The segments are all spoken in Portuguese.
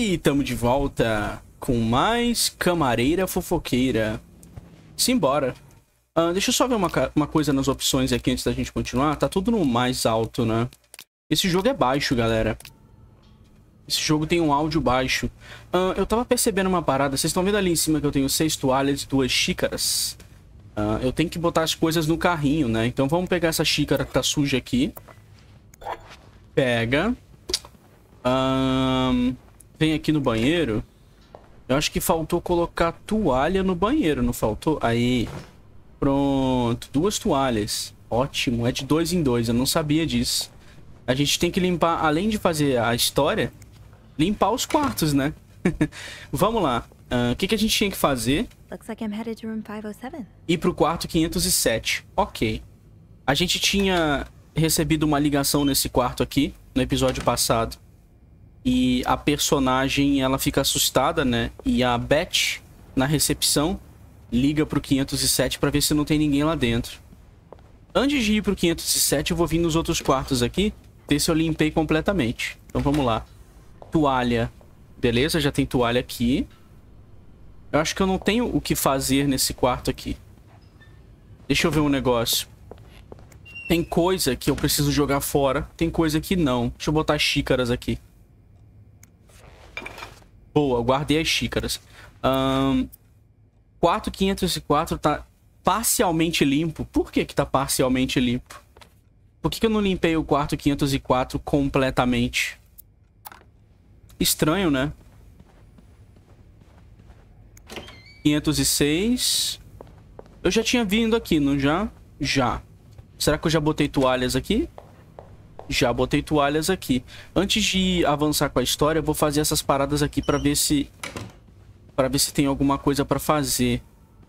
E tamo de volta com mais Camareira Fofoqueira. Simbora. Deixa eu só ver uma coisa nas opções aqui antes da gente continuar. Tá tudo no mais alto, né? Esse jogo é baixo, galera. Esse jogo tem um áudio baixo. Eu tava percebendo uma parada. Vocês estão vendo ali em cima que eu tenho 6 toalhas e 2 xícaras. Eu tenho que botar as coisas no carrinho, né? Então vamos pegar essa xícara que tá suja aqui. Pega. Vem aqui no banheiro. Eu acho que faltou colocar toalha no banheiro, não faltou? Aí. Pronto. 2 toalhas. Ótimo. É de 2 em 2. Eu não sabia disso. A gente tem que limpar, além de fazer a história, limpar os quartos, né? Vamos lá. O que a gente tinha que fazer? Ir pro quarto 507. Ok. A gente tinha recebido uma ligação nesse quarto aqui, no episódio passado. E a personagem, ela fica assustada, né? E a Beth, na recepção, liga pro 507 pra ver se não tem ninguém lá dentro. Antes de ir pro 507, eu vou vir nos outros quartos aqui, ver se eu limpei completamente. Então vamos lá. Toalha. Beleza, já tem toalha aqui. Eu acho que eu não tenho o que fazer nesse quarto aqui. Deixa eu ver um negócio. Tem coisa que eu preciso jogar fora. Tem coisa que não. Deixa eu botar xícaras aqui. Boa, guardei as xícaras. Quarto 504 tá parcialmente limpo. Por que tá parcialmente limpo? Por que eu não limpei o quarto 504 completamente? Estranho, né? 506. Eu já tinha vindo aqui, não já? Já. Será que eu já botei toalhas aqui? Já botei toalhas aqui. Antes de avançar com a história, eu vou fazer essas paradas aqui pra ver se... tem alguma coisa pra fazer.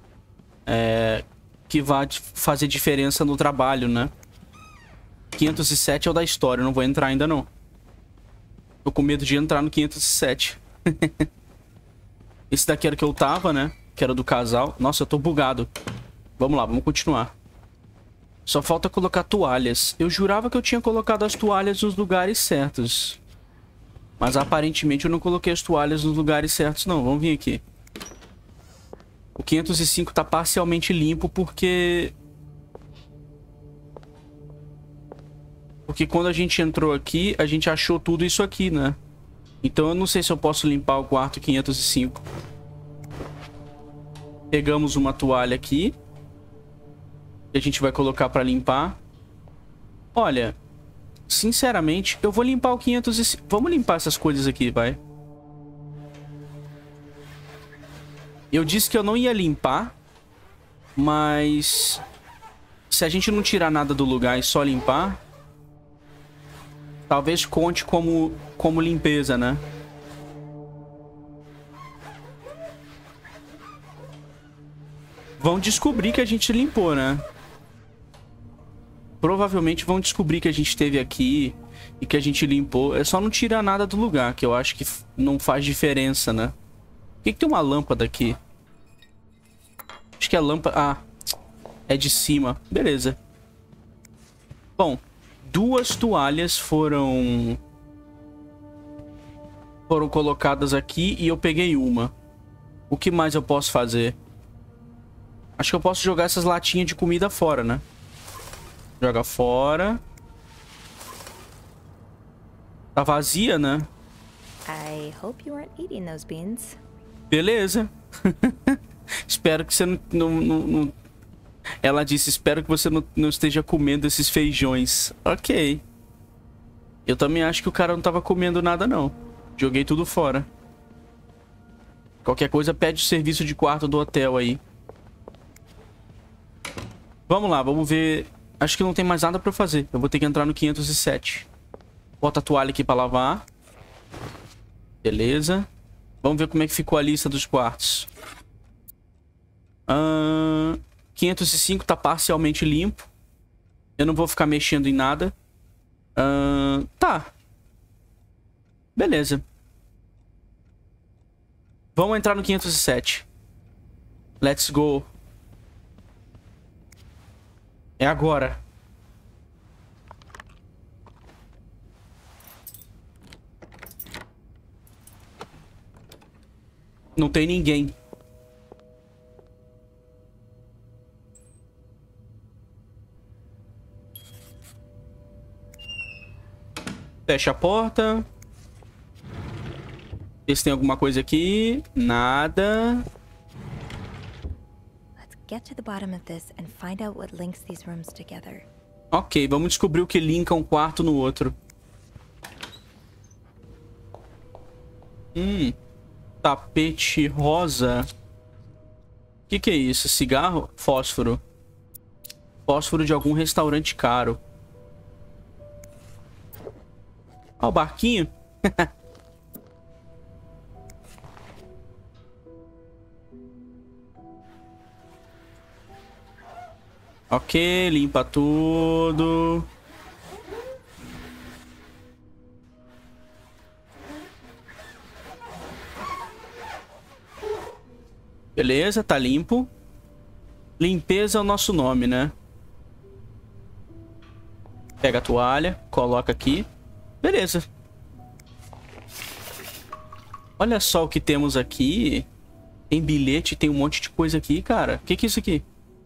Que vai fazer diferença no trabalho, né? 507 é o da história, eu não vou entrar ainda não. Tô com medo de entrar no 507. Esse daqui era o que eu tava, né? Que era do casal. Nossa, eu tô bugado. Vamos lá, vamos continuar. Só falta colocar toalhas. Eu jurava que eu tinha colocado as toalhas nos lugares certos. Mas aparentemente eu não coloquei as toalhas nos lugares certos, não. Vamos vir aqui. O 505 tá parcialmente limpo porque... quando a gente entrou aqui, a gente achou tudo isso aqui, né? Então eu não sei se eu posso limpar o quarto 505. Pegamos uma toalha aqui. Que a gente vai colocar pra limpar. Olha, sinceramente, eu vou limpar o 505. Vamos limpar essas coisas aqui, vai. Eu disse que eu não ia limpar, mas se a gente não tirar nada do lugar e só limpar, talvez conte como limpeza, né? Vão descobrir que a gente limpou, né? Provavelmente vão descobrir que a gente esteve aqui e que a gente limpou. É só não tirar nada do lugar, que eu acho que não faz diferença, né? Por que tem uma lâmpada aqui? Acho que a lâmpada... Ah, é de cima. Beleza. Bom, 2 toalhas foram colocadas aqui e eu peguei uma. O que mais eu posso fazer? Acho que eu posso jogar essas latinhas de comida fora, né? Joga fora. Tá vazia, né? I hope you weren't eating those beans. Beleza. Espero que você não... Ela disse, espero que você não esteja comendo esses feijões. Ok. Eu também acho que o cara não tava comendo nada, não. Joguei tudo fora. Qualquer coisa, pede o serviço de quarto do hotel aí. Vamos lá, vamos ver... Acho que não tem mais nada pra eu fazer. Eu vou ter que entrar no 507. Bota a toalha aqui pra lavar. Beleza. Vamos ver como é que ficou a lista dos quartos. 505 tá parcialmente limpo. Eu não vou ficar mexendo em nada. Tá. Beleza. Vamos entrar no 507. Let's go. É agora. Não tem ninguém. Fecha a porta. Vê se tem alguma coisa aqui. Nada. Let's get to the bottom of this and find out what links these rooms together. Ok, vamos descobrir o que linka um quarto no outro. Tapete rosa. O que é isso? Cigarro? Fósforo. Fósforo de algum restaurante caro. Ó, o barquinho. Ok, limpa tudo. Beleza, tá limpo. Limpeza é o nosso nome, né? Pega a toalha, coloca aqui. Beleza. Olha só o que temos aqui. Tem bilhete, tem um monte de coisa aqui, cara. O que é isso aqui?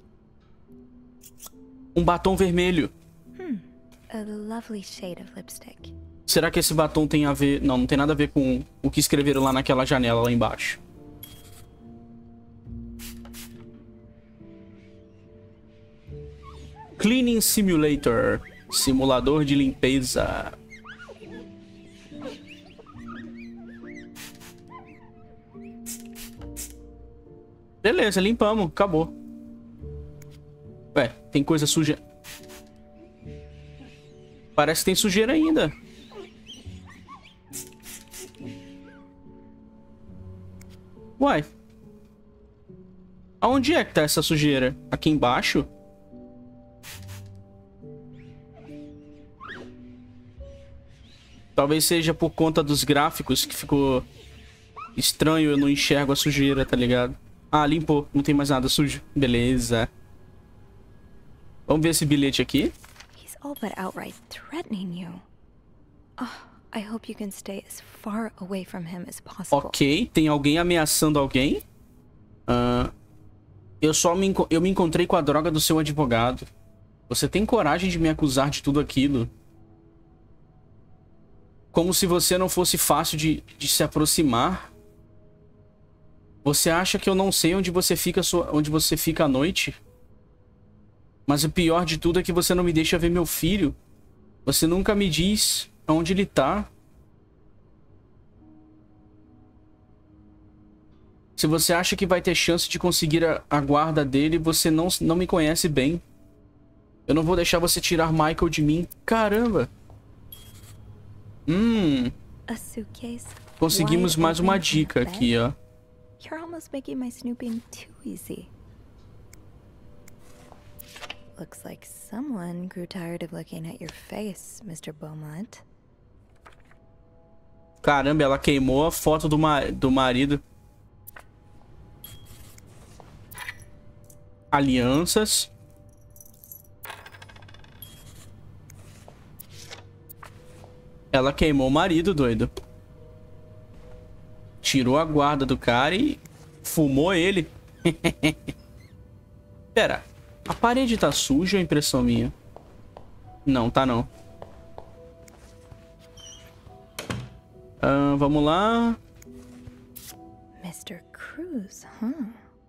Um batom vermelho. A lovely shade of lipstick. Será que esse batom tem a ver... Não, não tem nada a ver com o que escreveram lá naquela janela lá embaixo. Cleaning Simulator. Simulador de limpeza. Beleza, limpamos. Acabou. Ué, tem coisa suja. Parece que tem sujeira ainda. Uai. Aonde é que tá essa sujeira? Aqui embaixo? Talvez seja por conta dos gráficos que ficou estranho. Eu não enxergo a sujeira, tá ligado? Ah, limpou. Não tem mais nada sujo. Beleza. Vamos ver esse bilhete aqui. He's all but outright threatening you. Oh, I hope you can stay as far away from him as possible. Ok, tem alguém ameaçando alguém. Eu me encontrei com a droga do seu advogado. Você tem coragem de me acusar de tudo aquilo? Como se você não fosse fácil de se aproximar. Você acha que eu não sei onde você fica à noite? Mas o pior de tudo é que você não me deixa ver meu filho. Você nunca me diz onde ele tá. Se você acha que vai ter chance de conseguir a guarda dele, você não me conhece bem. Eu não vou deixar você tirar Michael de mim. Caramba. A suitcase. Conseguimos mais uma dica aqui, ó. You're almost making my snooping too easy. Looks like someone grew tired of looking at your face, Mr. Beaumont. Caramba, ela queimou a foto do marido. Alianças. Ela queimou o marido, doido. Tirou a guarda do cara e fumou ele. Pera, a parede tá suja ou é impressão minha? Não, tá não. Vamos lá. Mr. Cruz, huh?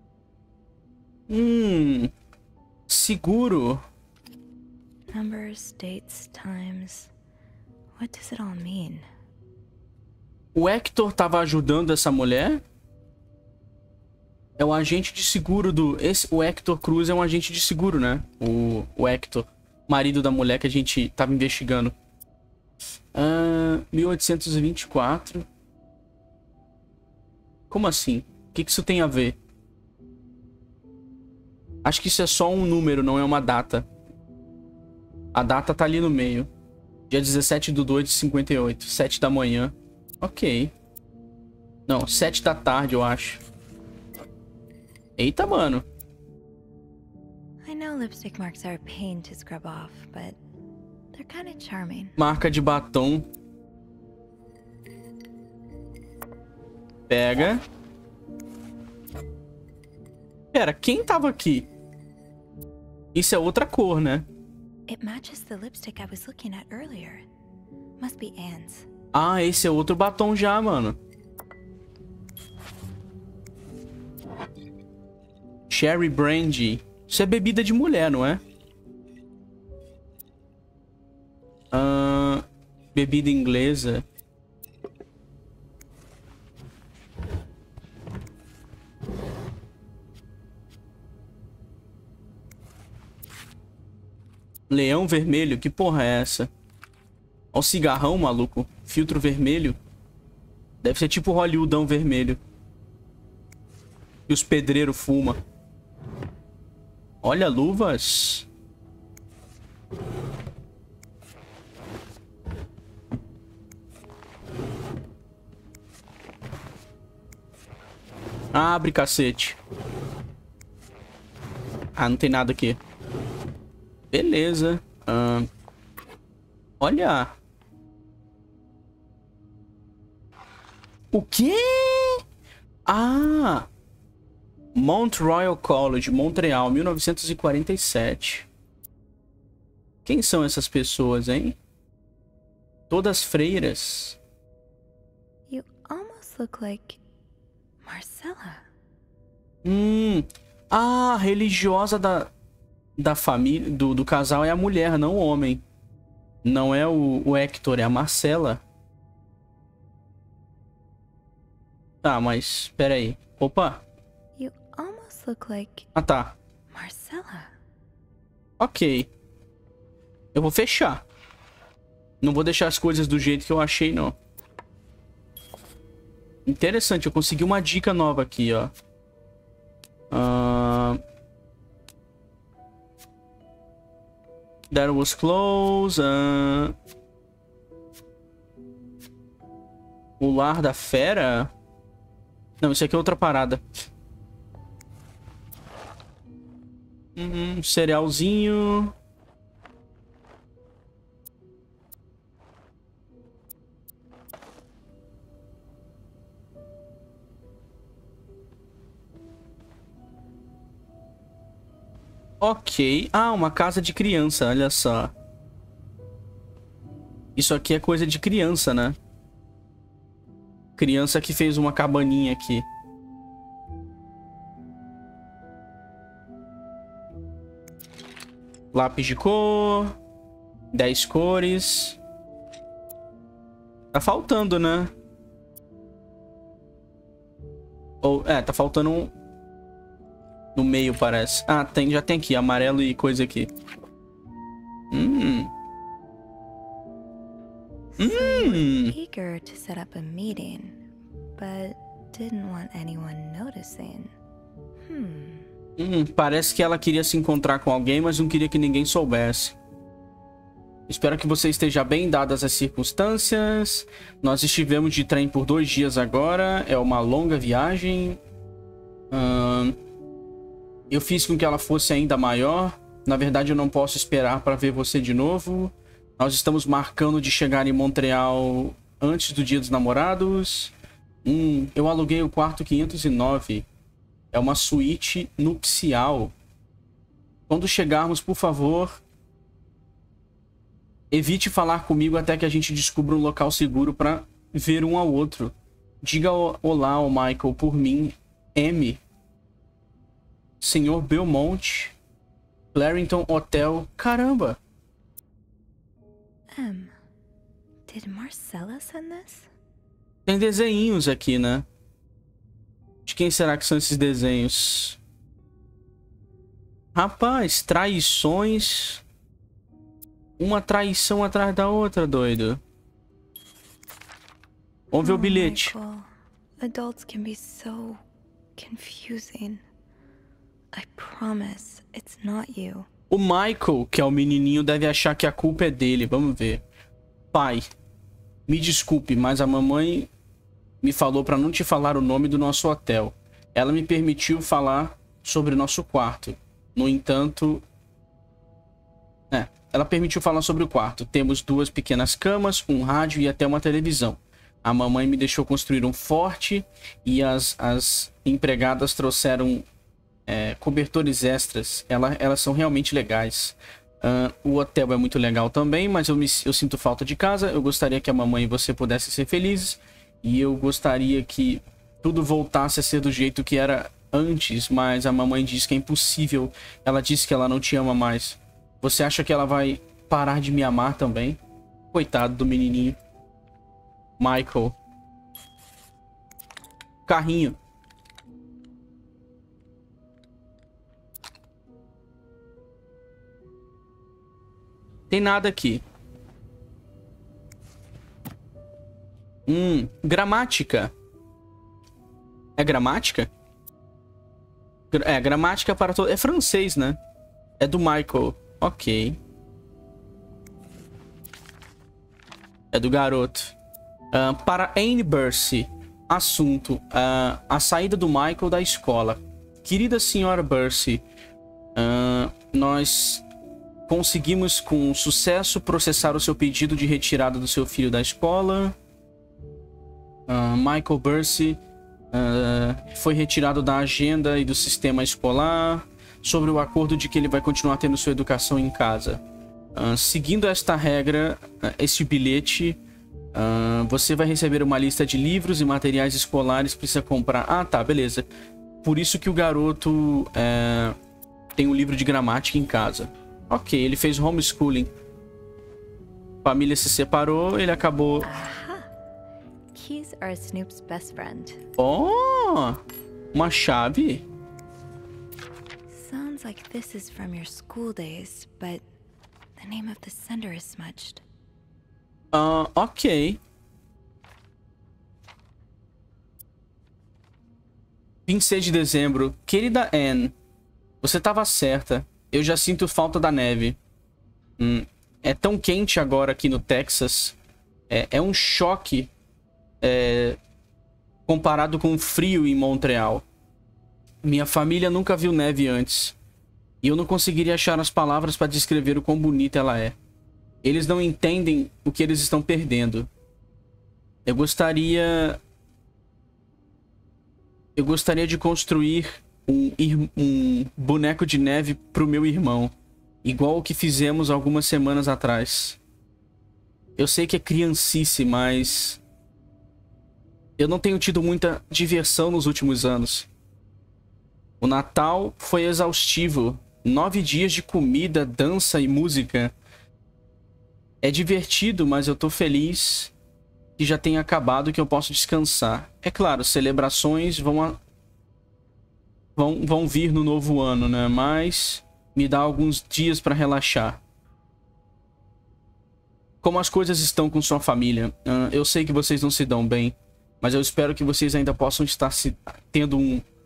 Seguro. Numbers, dates, times. What does it all mean? O Hector tava ajudando essa mulher? É o agente de seguro do... O Hector Cruz é um agente de seguro, né? O Hector, marido da mulher que a gente tava investigando. 1824. Como assim? O que isso tem a ver? Acho que isso é só um número, não é uma data. A data tá ali no meio. Dia 17/2/58. 7 da manhã. Ok. Não, 7 da tarde, eu acho. Eita, mano. I know lipstick marks are a pain to scrub off, but they're kind of charming. Marca de batom. Pega. Pera, quem tava aqui? Isso é outra cor, né? It matches the lipstick I was looking at earlier. Must be Anne's. Ah, esse é outro batom já, mano. Cherry Brandy. Isso é bebida de mulher, não é? Bebida inglesa. Leão vermelho? Que porra é essa? Olha o cigarrão, maluco. Filtro vermelho. Deve ser tipo Hollywoodão vermelho. E os pedreiros fumam. Olha, luvas. Abre, cacete. Ah, não tem nada aqui. Beleza. Olha. O quê? Ah. Mount Royal College, Montreal, 1947. Quem são essas pessoas, hein? Todas freiras. You almost look like Marcella. A religiosa da família, do casal é a mulher, não o homem. Não é o Hector, é a Marcella. Tá, mas pera aí. Opa. You almost look like Ah, tá. Marcella. Ok. Eu vou fechar. Não vou deixar as coisas do jeito que eu achei, não. Interessante, eu consegui uma dica nova aqui, ó. That was close. O lar da fera? Não, isso aqui é outra parada. Cerealzinho. Ok. Ah, uma casa de criança, olha só. Isso aqui é coisa de criança, né? Criança que fez uma cabaninha aqui. Lápis de cor. 10 cores. Tá faltando, né? Tá faltando um... No meio, parece. Ah, já tem aqui. Amarelo e coisa aqui. Eager to set up a meeting, but didn't want anyone noticing. Parece que ela queria se encontrar com alguém, mas não queria que ninguém soubesse. Espero que você esteja bem, dadas as circunstâncias. Nós estivemos de trem por 2 dias agora. É uma longa viagem. Eu fiz com que ela fosse ainda maior. Na verdade, eu não posso esperar para ver você de novo. Nós estamos marcando de chegar em Montreal antes do Dia dos Namorados. Eu aluguei o quarto 509. É uma suíte nupcial. Quando chegarmos, por favor, evite falar comigo até que a gente descubra um local seguro para ver um ao outro. Diga olá ao Michael por mim, M. Senhor Belmont, Clarington Hotel. Caramba! Did Marcella send this? Tem desenhinhos aqui, né? De quem será que são esses desenhos? Rapaz, traições. Uma traição atrás da outra, doido. Vamos ver o bilhete. Michael, adults can be so confusing. I promise it's not you. O Michael, que é o menininho, deve achar que a culpa é dele. Vamos ver. Pai, me desculpe, mas a mamãe me falou para não te falar o nome do nosso hotel. Ela me permitiu falar sobre o nosso quarto. No entanto... ela permitiu falar sobre o quarto. Temos 2 pequenas camas, um rádio e até uma televisão. A mamãe me deixou construir um forte e as empregadas trouxeram cobertores extras, elas são realmente legais. O hotel é muito legal também, mas eu sinto falta de casa. Eu gostaria que a mamãe e você pudessem ser felizes. E eu gostaria que tudo voltasse a ser do jeito que era antes, mas a mamãe diz que é impossível. Ela disse que ela não te ama mais. Você acha que ela vai parar de me amar também? Coitado do menininho. Michael. Carrinho. Tem nada aqui. Gramática. É gramática? É, gramática para todo... É francês, né? É do Michael. Ok. É do garoto. Para Anne Bursey. Assunto. A saída do Michael da escola. Querida senhora Bursey. Nós conseguimos com sucesso processar o seu pedido de retirada do seu filho da escola. Michael Bursey foi retirado da agenda e do sistema escolar sobre o acordo de que ele vai continuar tendo sua educação em casa. Seguindo esta regra, este bilhete, você vai receber uma lista de livros e materiais escolares que precisa comprar. Ah, tá, beleza. Por isso que o garoto tem um livro de gramática em casa. Ok, ele fez homeschooling. Família se separou, ele acabou... Keys are Snoop's best friend. Oh! Uma chave? Sounds like this is from your school days, but the name of the sender is smudged. Ok. 26 de dezembro. Querida Anne, você estava certa. Eu já sinto falta da neve. É tão quente agora aqui no Texas. É um choque comparado com o frio em Montreal. Minha família nunca viu neve antes. E eu não conseguiria achar as palavras para descrever o quão bonita ela é. Eles não entendem o que eles estão perdendo. Eu gostaria de construir um boneco de neve pro meu irmão. Igual o que fizemos algumas semanas atrás. Eu sei que é criancice, mas... eu não tenho tido muita diversão nos últimos anos. O Natal foi exaustivo. 9 dias de comida, dança e música. É divertido, mas eu tô feliz que já tenha acabado e que eu posso descansar. É claro, celebrações vão vir no novo ano, né? Mas me dá alguns dias para relaxar. Como as coisas estão com sua família? Eu sei que vocês não se dão bem, mas eu espero que vocês ainda possam estar tendo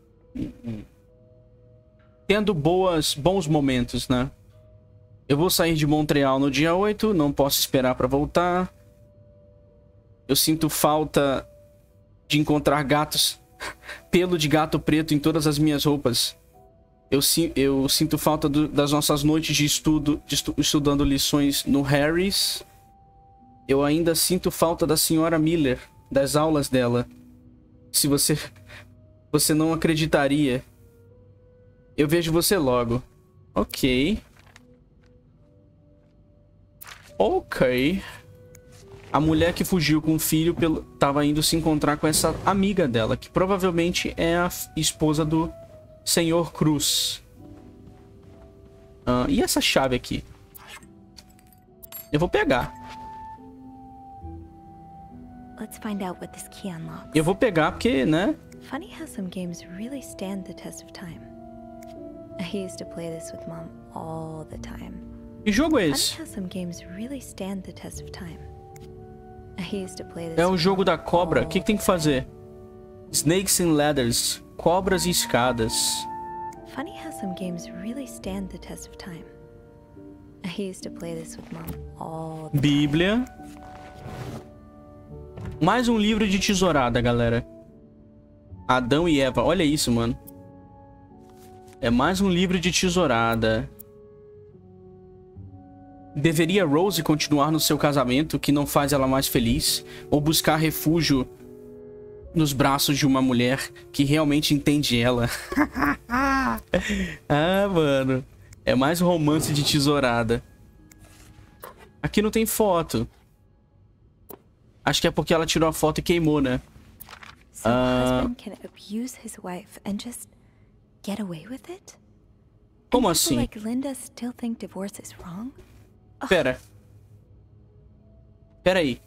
bons momentos, né? Eu vou sair de Montreal no dia 8, não posso esperar para voltar. Eu sinto falta de encontrar gatos, pelo de gato preto em todas as minhas roupas. Eu sinto falta das nossas noites de estudo, estudando lições no Harris. Eu ainda sinto falta da senhora Miller, das aulas dela. Se você não acreditaria. Eu vejo você logo. Ok. Ok. A mulher que fugiu com o filho tava indo se encontrar com essa amiga dela, que provavelmente é a esposa do Senhor Cruz. E essa chave aqui? Eu vou pegar. Let's find out what this key unlocks. Eu vou pegar porque, né? Funny how some games really stand the test of time. I used to play this with Mom all the time. Que jogo é esse? Funny how some games really stand the test of time. I used to play this. É o jogo da cobra. O que tem que fazer? Snakes and ladders. Cobras e escadas. Funny how some games really stand the test of time. I used to play this with Mom all the time. Bíblia. Mais um livro de tesourada, galera. Adão e Eva. Olha isso, mano. É mais um livro de tesourada. Deveria Rose continuar no seu casamento, que não faz ela mais feliz? Ou buscar refúgio nos braços de uma mulher que realmente entende ela. Ah, mano. É mais um romance de tesourada. Aqui não tem foto. Acho que é porque ela tirou a foto e queimou, né? So a husband can abuse his wife and just get away with it? Como And assim? people like Linda still think divorce is wrong? Pera aí.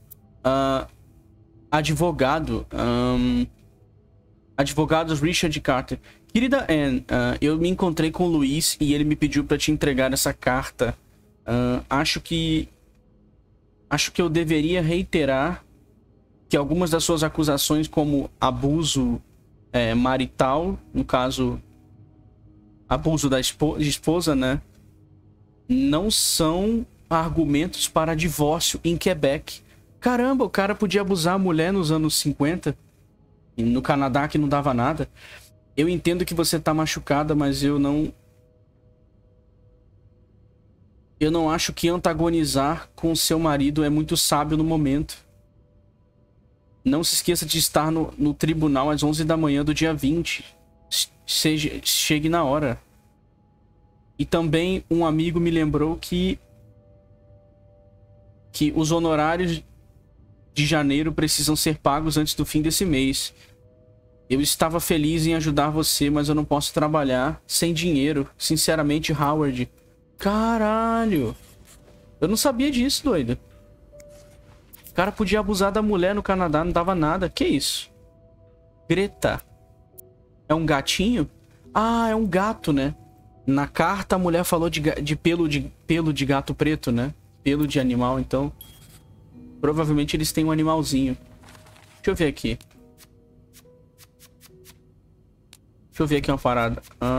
Advogado. Advogados Richard Carter. Querida Anne, eu me encontrei com o Luiz e ele me pediu pra te entregar essa carta. Acho que eu deveria reiterar que algumas das suas acusações, como abuso marital, no caso, abuso da esposa, né? Não são argumentos para divórcio em Quebec. Caramba, o cara podia abusar a mulher nos anos 50. E no Canadá que não dava nada. Eu entendo que você tá machucada, mas eu não acho que antagonizar com seu marido é muito sábio no momento. Não se esqueça de estar no tribunal às 11 da manhã do dia 20. Chegue na hora. E também um amigo me lembrou que os honorários de janeiro precisam ser pagos antes do fim desse mês. Eu estava feliz em ajudar você, mas eu não posso trabalhar sem dinheiro. Sinceramente, Howard. Caralho. Eu não sabia disso, doido. O cara podia abusar da mulher no Canadá, não dava nada. Que isso? Greta. É um gatinho? Ah, é um gato, né? Na carta a mulher falou de pelo de gato preto, né? Pelo de animal, então... Provavelmente eles têm um animalzinho. Deixa eu ver aqui. Deixa eu ver aqui uma parada.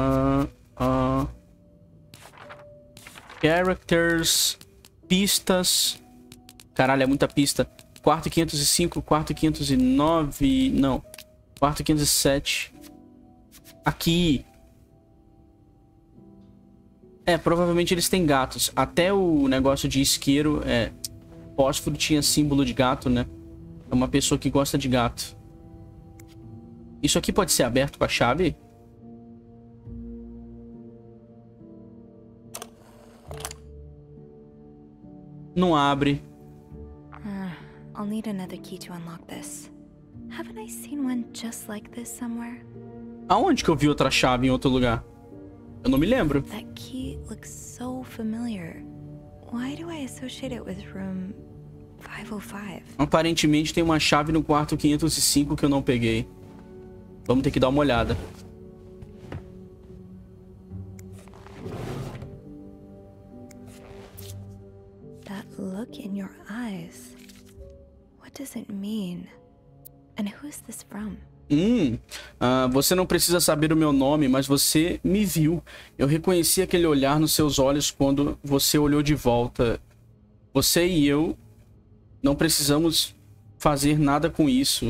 Characters. Pistas. Caralho, é muita pista. Quarto 505, quarto 509... Não. Quarto 507. Aqui. Provavelmente eles têm gatos. Até o negócio de isqueiro, fósforo tinha símbolo de gato, né? É uma pessoa que gosta de gato. Isso aqui pode ser aberto com a chave? Não abre. I'll need another key to unlock this. Haven't I seen one just like this somewhere? Aonde que eu vi outra chave em outro lugar? Eu não me lembro. That key looks so familiar. Why do I associate it with room 505? Aparentemente tem uma chave no quarto 505 que eu não peguei. Vamos ter que dar uma olhada. That look in your eyes. What does it mean? And who is this from? Você não precisa saber o meu nome, mas você me viu. Eu reconheci aquele olhar nos seus olhos quando você olhou de volta. Você e eu não precisamos fazer nada com isso.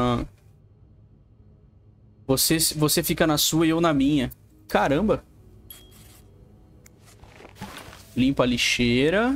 Você fica na sua e eu na minha. Caramba. Limpa a lixeira.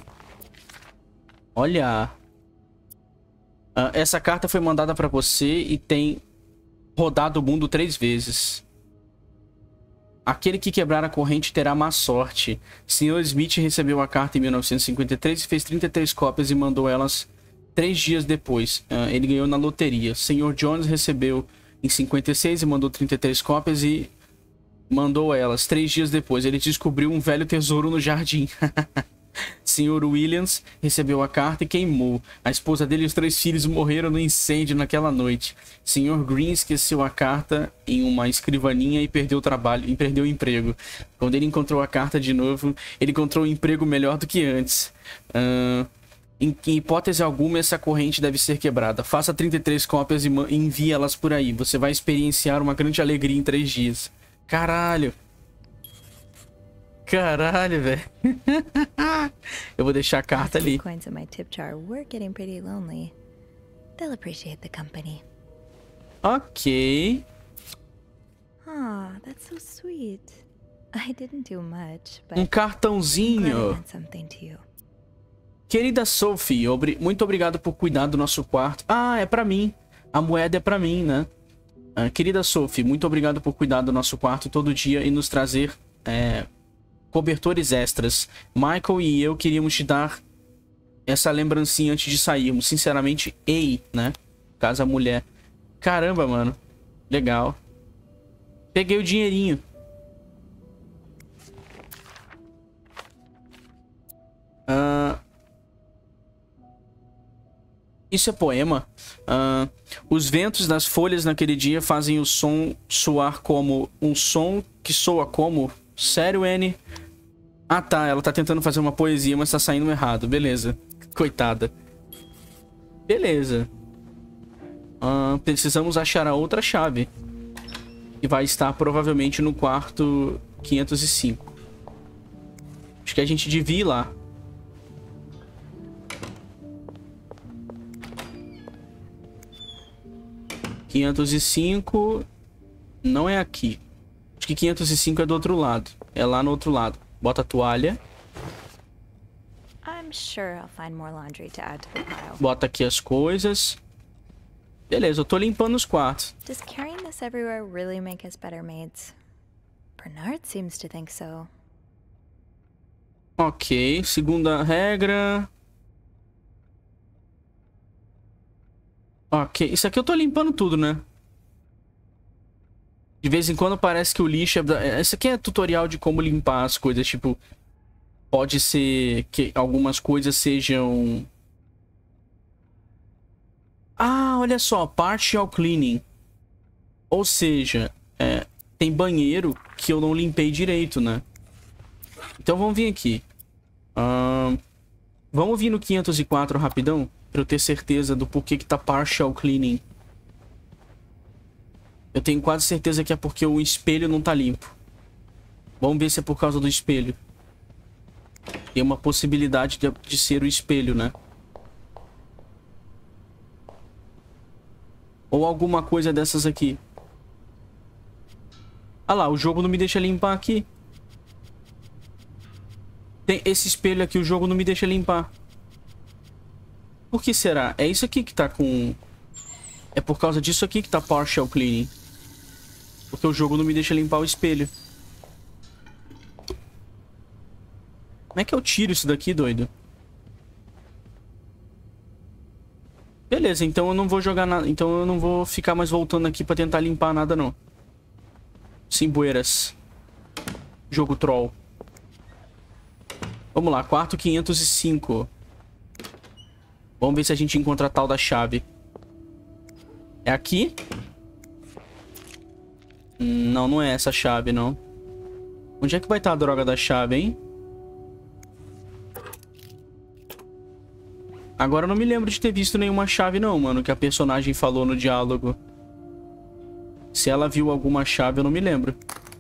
Olha. Essa carta foi mandada pra você e tem rodado o mundo 3 vezes. Aquele que quebrar a corrente terá má sorte. Sr. Smith recebeu a carta em 1953 e fez 33 cópias e mandou elas 3 dias depois. Ele ganhou na loteria. Sr. Jones recebeu em 56 e mandou 33 cópias e mandou elas 3 dias depois. Ele descobriu um velho tesouro no jardim. Sr. Williams recebeu a carta e queimou. A esposa dele e os 3 filhos morreram no incêndio naquela noite. Sr. Green esqueceu a carta em uma escrivaninha e perdeu o trabalho e perdeu o emprego. Quando ele encontrou a carta de novo, ele encontrou um emprego melhor do que antes. Em hipótese alguma, essa corrente deve ser quebrada. Faça 33 cópias e envie elas por aí. Você vai experienciar uma grande alegria em 3 dias. Caralho. Caralho, velho. Eu vou deixar a carta ali. Coins in my tip jar were getting pretty lonely. They'll appreciate the company. Ok. Ah, that's so sweet. I didn't do much, but Um cartãozinho. I'm glad I meant something to you. Querida Sophie, muito obrigado por cuidar do nosso quarto. Ah, é pra mim. a moeda é pra mim, né? Querida Sophie, muito obrigado por cuidar do nosso quarto todo dia e nos trazer cobertores extras. Michael e eu queríamos te dar essa lembrancinha antes de sairmos. Sinceramente, né? Casa mulher. Caramba, mano. Legal. Peguei o dinheirinho. Isso é poema. Os ventos das folhas naquele dia fazem o som soar como... Um som que soa como... Sério, Annie? Ah, tá. Ela tá tentando fazer uma poesia, mas tá saindo errado. Beleza. Coitada. Beleza. Precisamos achar a outra chave. Que vai estar provavelmente no quarto 505. Acho que a gente devia ir lá. ...505... Não é aqui. Acho que 505 é do outro lado. É lá no outro lado. Bota a toalha. I'm sure I'll find more laundry to add to the pile. Bota aqui as coisas. Beleza, eu tô limpando os quartos. Does carrying this everywhere really make us better maids? Bernard seems to think so. Ok, segunda regra. Ok, isso aqui eu tô limpando tudo, né? De vez em quando parece que o lixo é... Esse aqui é tutorial de como limpar as coisas, tipo... Pode ser que algumas coisas sejam... Ah, olha só, partial cleaning. Ou seja, tem banheiro que eu não limpei direito, né? Então vamos vir aqui. Vamos vir no 504 rapidão, pra eu ter certeza do porquê que tá partial cleaning. Eu tenho quase certeza que é porque o espelho não tá limpo. Vamos ver se é por causa do espelho. Tem uma possibilidade de ser o espelho, né? Ou alguma coisa dessas aqui. Ah lá, o jogo não me deixa limpar aqui. Tem esse espelho aqui, o jogo não me deixa limpar. Por que será? É isso aqui que tá com... É por causa disso aqui que tá partial cleaning. Porque o jogo não me deixa limpar o espelho. Como é que eu tiro isso daqui, doido? Beleza, então eu não vou jogar nada. Então eu não vou ficar mais voltando aqui pra tentar limpar nada, não. Simboeiras. Jogo troll. Vamos lá, quarto 505. Vamos ver se a gente encontra a tal da chave. É aqui? Não, não é essa chave, não. Onde é que vai estar a droga da chave, hein? Agora eu não me lembro de ter visto nenhuma chave, não, mano, que a personagem falou no diálogo. Se ela viu alguma chave, eu não me lembro.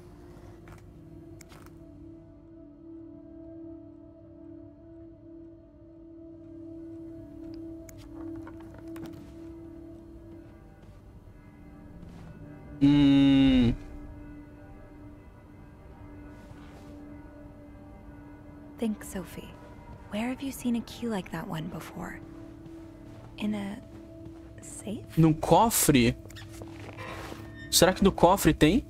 Think, Sophie. Where have you seen a key like that one before? In a safe? Num cofre? Será que no cofre tem?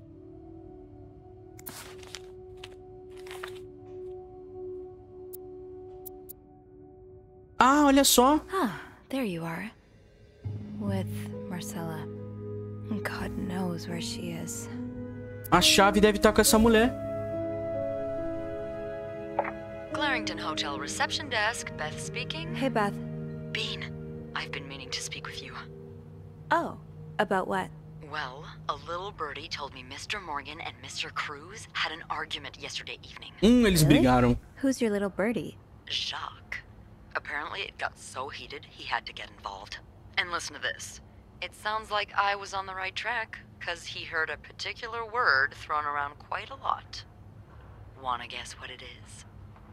Ah, olha só. Ah, there you are. With Marcella. God knows where she is. A chave deve estar com essa mulher. Clarington Hotel reception desk, Beth speaking. Hey, Beth. Bean, I've been meaning to speak with you. Oh, about what? Well, a little birdie told me Mr. Morgan and Mr. Cruz had an argument yesterday evening. Eles brigaram. Who's your little birdie? Jacques. Apparently it got so heated he had to get involved. And listen to this. It sounds like I was on the right track, because he heard a particular word thrown around quite a lot. Wanna guess what it is?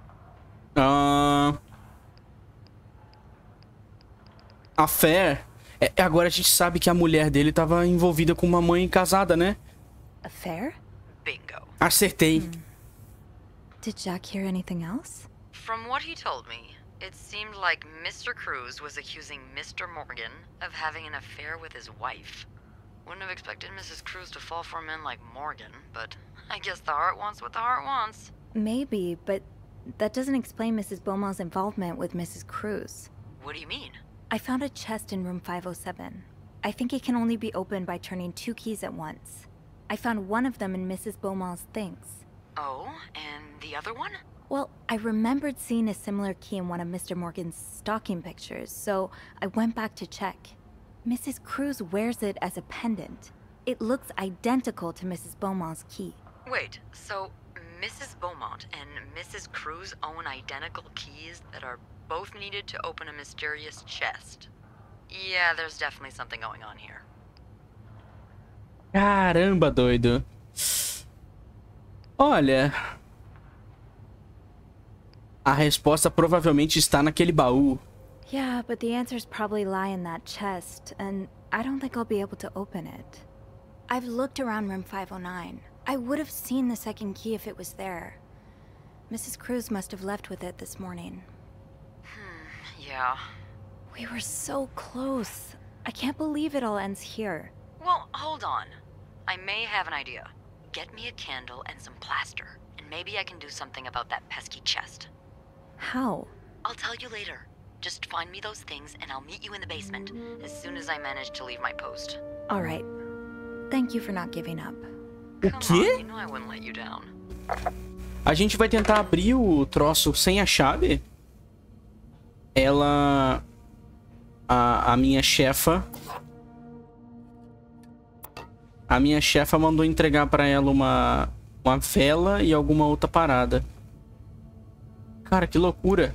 Affair. Agora a gente sabe que a mulher dele estava envolvida com uma mãe casada, né? Affair? Bingo. Acertei. Did Jack hear anything else? From what he told me, It seemed like Mr. Cruz was accusing Mr. Morgan of having an affair with his wife. Wouldn't have expected Mrs. Cruz to fall for a man like Morgan, but I guess the heart wants what the heart wants. Maybe, but that doesn't explain Mrs. Beaumont's involvement with Mrs. Cruz. What do you mean? I found a chest in room 507. I think it can only be opened by turning 2 keys at once. I found one of them in Mrs. Beaumont's things. Oh, and the other one? Well, I remembered seeing a similar key in one of Mr. Morgan's stocking pictures, so I went back to check. Mrs. Cruz wears it as a pendant. It looks identical to Mrs. Beaumont's key. Wait, so Mrs. Beaumont and Mrs. Cruz own identical keys that are both needed to open a mysterious chest? Yeah, there's definitely something going on here. Caramba, doido. Olha, a resposta provavelmente está naquele baú. Yeah, but the answers probably lie in that chest, and I don't think I'll be able to open it. I've looked around room 509. I would have seen the second key if it was there. Mrs. Cruz must have left with it this morning. Yeah. We were so close. I can't believe it all ends here. Well, hold on. I may have an idea. Get me a candle and some plaster, and maybe I can do something about that pesky chest. How? I'll tell you later. Just find me those things and I'll meet you in the basement as soon as I manage to leave my post. All right. Thank you for not giving up. O Come quê? on, you know I wouldn't let you down. A gente vai tentar abrir o troço sem a chave. Ela... A minha chefa... A minha chefa mandou entregar pra ela uma vela e alguma outra parada. Cara, que loucura.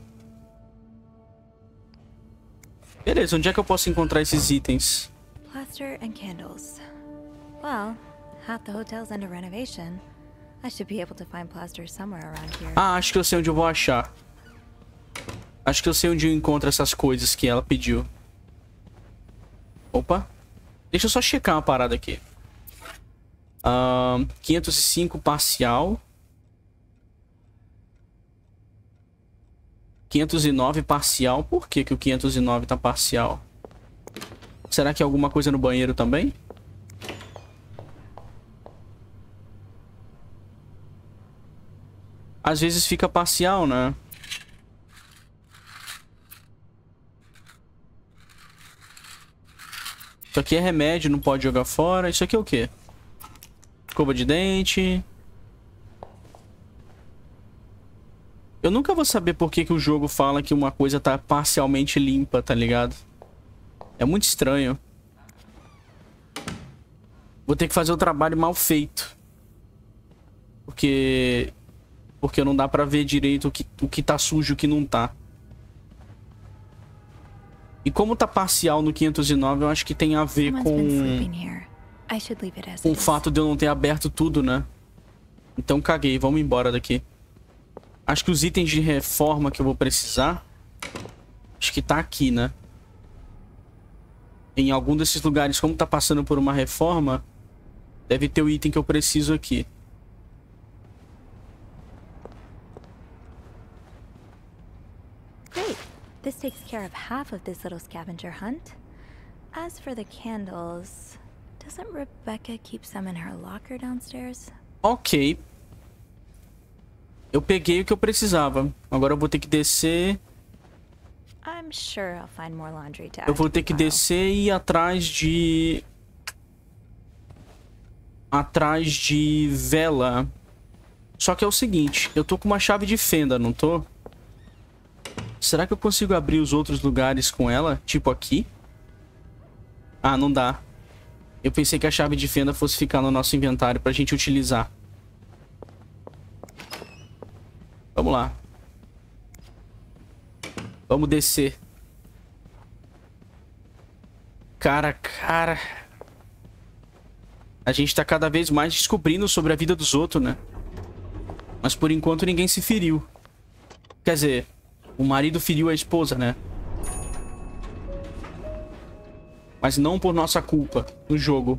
Beleza, onde é que eu posso encontrar esses itens? Plaster and candles. Well, half the hotel's under renovation. I should be able to find plaster somewhere around here. Ah, acho que eu sei onde eu vou achar. Acho que eu sei onde eu encontro essas coisas que ela pediu. Opa. Deixa eu só checar uma parada aqui. 505 parcial. 509 parcial. Por que que o 509 tá parcial? Será que é alguma coisa no banheiro também? Às vezes fica parcial, né? Isso aqui é remédio, não pode jogar fora. Isso aqui é o quê? Escova de dente. Eu nunca vou saber por que que o jogo fala que uma coisa tá parcialmente limpa, tá ligado? É muito estranho. Vou ter que fazer o trabalho mal feito. Porque não dá pra ver direito o que tá sujo e o que não tá. E como tá parcial no 509, eu acho que tem a ver com o fato de eu não ter aberto tudo, né? Então caguei, vamos embora daqui. Acho que os itens de reforma que eu vou precisar, acho que tá aqui, né? Em algum desses lugares, como tá passando por uma reforma, deve ter o item que eu preciso aqui. Great. This takes care of half of this little scavenger hunt. As for the candles, doesn't Rebecca keep some in her locker downstairs? Ok. Eu peguei o que eu precisava. Agora eu vou ter que descer. I'm sure I'll find more laundry to add Eu vou to ter the que pile. descer e ir atrás de... vela. Só que é o seguinte, eu tô com uma chave de fenda, não tô? Será que eu consigo abrir os outros lugares com ela? Tipo aqui? Ah, não dá. Eu pensei que a chave de fenda fosse ficar no nosso inventário pra gente utilizar. Vamos lá. Vamos descer. Cara. A gente tá cada vez mais descobrindo sobre a vida dos outros, né? Mas por enquanto ninguém se feriu. Quer dizer, o marido feriu a esposa, né? Mas não por nossa culpa no jogo.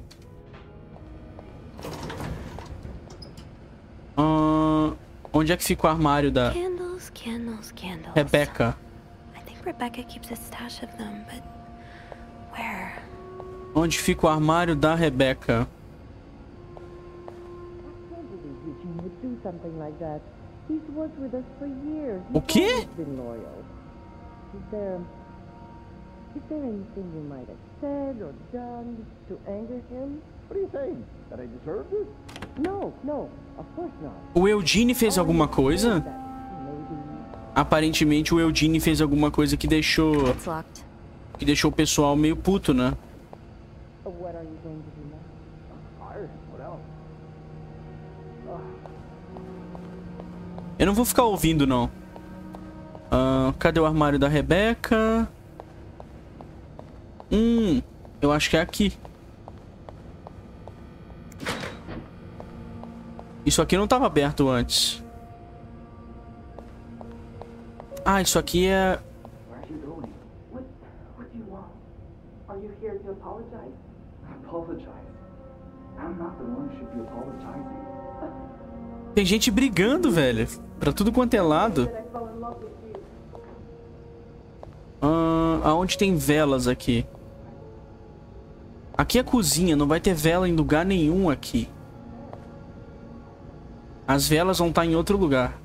Onde é que fica o armário da Candles. Rebecca? Rebecca keeps a stash of them, but where? Onde fica o armário da Rebecca? O quê? Is there anything you might have said or done to anger him? What are you saying? That I deserved it? No, of course not. O Eugene fez alguma coisa? Aparentemente o Eugene fez alguma coisa que deixou o pessoal meio puto, né? What are you going to do now? Fire? What else? Eu não vou ficar ouvindo, não. Cadê o armário da Rebecca? Eu acho que é aqui. Isso aqui não estava aberto antes. Ah, isso aqui é... Where are you going? What do you want? Are you here to apologize? Apologize? I'm not the one who should be apologizing. Tem gente brigando, velho. Pra tudo quanto é lado. Aonde tem velas aqui? Aqui é a cozinha, não vai ter vela em lugar nenhum aqui. As velas vão estar em outro lugar.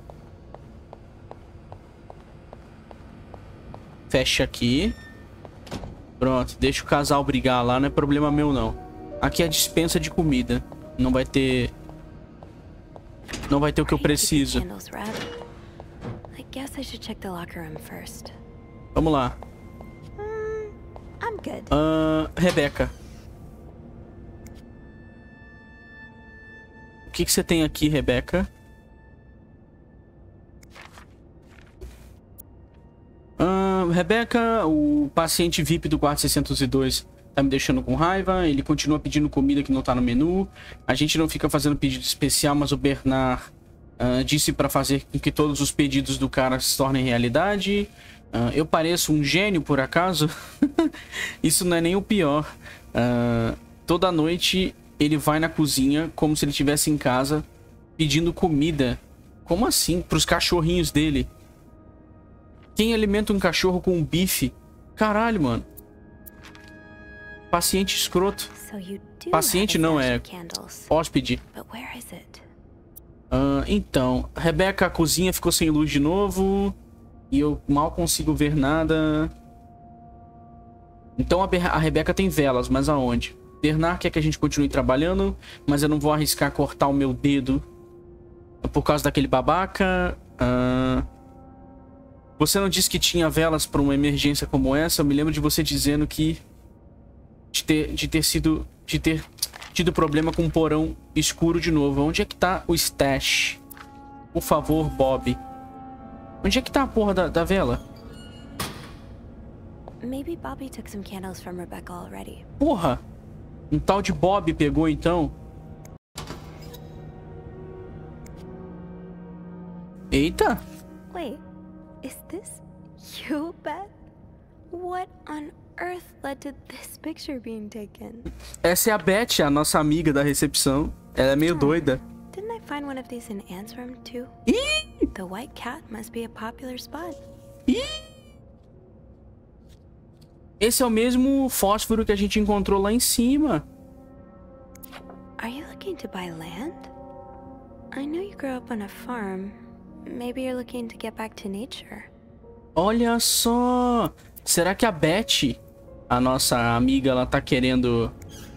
Fecha aqui. Pronto, deixa o casal brigar lá, não é problema meu não. Aqui é a dispensa de comida. Não vai ter o que eu preciso. Vamos lá. Rebecca. O que você tem aqui, Rebecca? Rebecca, o paciente VIP do quarto 602 tá me deixando com raiva. Ele continua pedindo comida que não tá no menu. A gente não fica fazendo pedido especial, mas o Bernard disse pra fazer com que todos os pedidos do cara se tornem realidade. Eu pareço um gênio, por acaso? Isso não é nem o pior. Toda noite ele vai na cozinha como se ele estivesse em casa pedindo comida. Como assim? Pros cachorrinhos dele. Quem alimenta um cachorro com um bife? Caralho, mano. Paciente escroto. Paciente não, é hóspede. Então, Rebecca, a cozinha ficou sem luz de novo. E eu mal consigo ver nada. Então a Rebecca tem velas, mas aonde? Bernard quer que a gente continue trabalhando, mas eu não vou arriscar cortar o meu dedo por causa daquele babaca. Você não disse que tinha velas para uma emergência como essa? Eu me lembro de você dizendo que de ter tido problema com um porão escuro de novo. Onde é que tá o stash? Por favor, Bob. Onde é que tá a porra da vela? Maybe Bobby took some candles from Rebecca already. Porra! Um tal de Bob pegou então. Eita! Wait, is this you, Beth? What on earth led to this picture being taken? Essa é a Beth, a nossa amiga da recepção. Ela é meio doida. Didn't I find one of these in Anne's room too? The white cat must be a popular spot. Esse é o mesmo fósforo que a gente encontrou lá em cima. Are you looking to buy land? I know you grew up on a farm. Maybe you're looking to get back to nature. Olha só! Será que a Beth, a nossa amiga, ela tá querendo...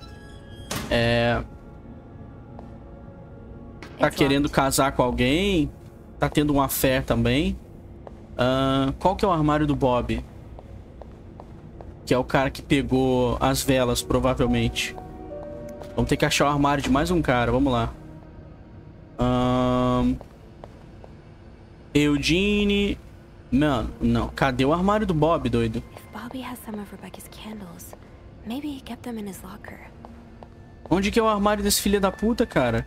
Tá querendo casar com alguém? Tá tendo uma fé também? Qual que é o armário do Bob? Que é o cara que pegou as velas, provavelmente. Vamos ter que achar o armário de mais um cara. Vamos lá. Eugene... Mano, não. Cadê o armário do Bob, doido? Onde que é o armário desse filho da puta, cara?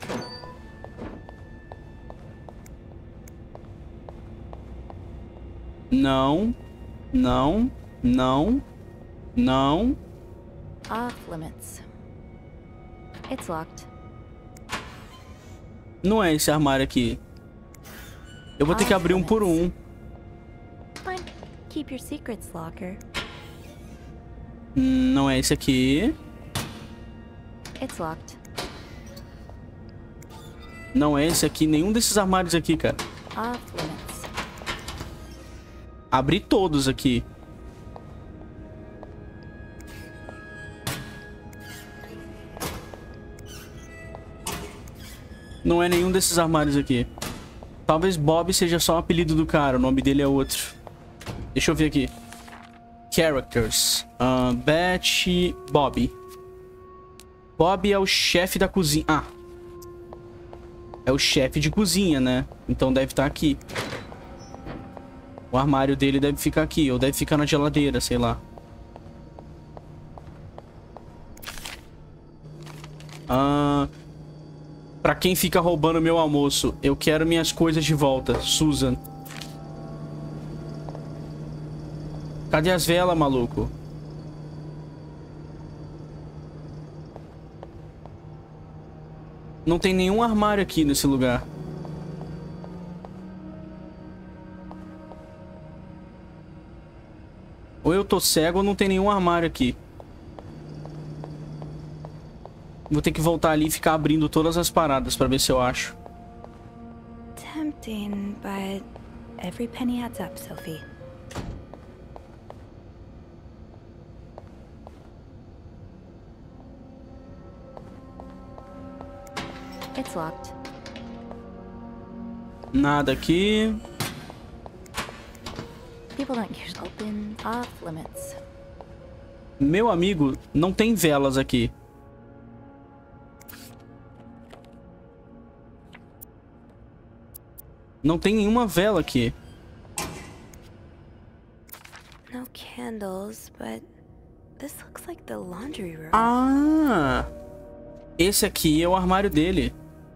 Não. Não. Não. Não. Off limits. It's locked. Não é esse armário aqui. Eu vou ter que abrir um por um. Fine. keep your secrets, locker. Não é esse aqui. It's locked. Não é esse aqui. Nenhum desses armários aqui, cara. Off limits. Abri todos aqui. Não é nenhum desses armários aqui. Talvez Bob seja só o apelido do cara. O nome dele é outro. Deixa eu ver aqui. Characters. Beth, Bob. Bob é o chefe da cozinha. Ah. É o chefe de cozinha, né? Então deve estar aqui. O armário dele deve ficar aqui. Ou deve ficar na geladeira, sei lá. Pra quem fica roubando meu almoço, eu quero minhas coisas de volta. Susan. Cadê as velas, maluco? Não tem nenhum armário aqui nesse lugar. Ou eu tô cego ou não tem nenhum armário aqui. Vou ter que voltar ali e ficar abrindo todas as paradas pra ver se eu acho. Tempting, but every penny adds up, Sophie. It's locked. Nada aqui. People don't usually open off limits. Meu amigo, não tem velas aqui. Não tem nenhuma vela aqui. No candles, but this looks like the laundry room. Ah! Esse aqui é o armário dele.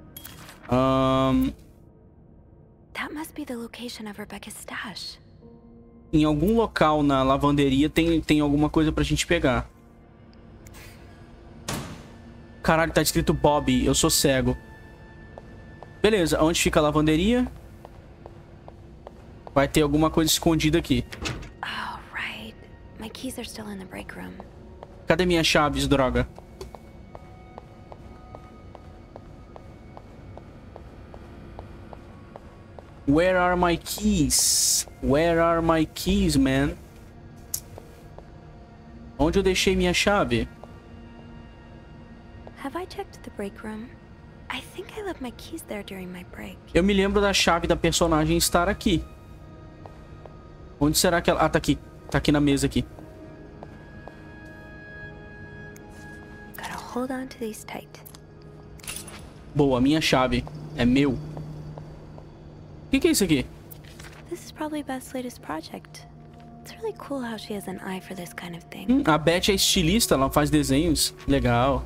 That must be the location of Rebecca's stash. Em algum local na lavanderia tem alguma coisa pra gente pegar. Caralho, tá escrito Bob. Eu sou cego. Beleza, onde fica a lavanderia? Vai ter alguma coisa escondida aqui. Oh, right. My keys are still in the break room. Cadê minhas chaves, droga? Where are my keys? Where are my keys, man? Onde eu deixei minha chave? Have I checked the break room? I think I left my keys there during my break. Eu me lembro da chave da personagem estar aqui. Onde será que ela... Ah, tá aqui. Tá aqui na mesa aqui. Gotta hold on to these tight. Boa, minha chave. É meu. O que é isso aqui? This is probably Beth's latest project. It's really cool how she has an eye for this kind of thing. A Beth é estilista, ela faz desenhos. Legal.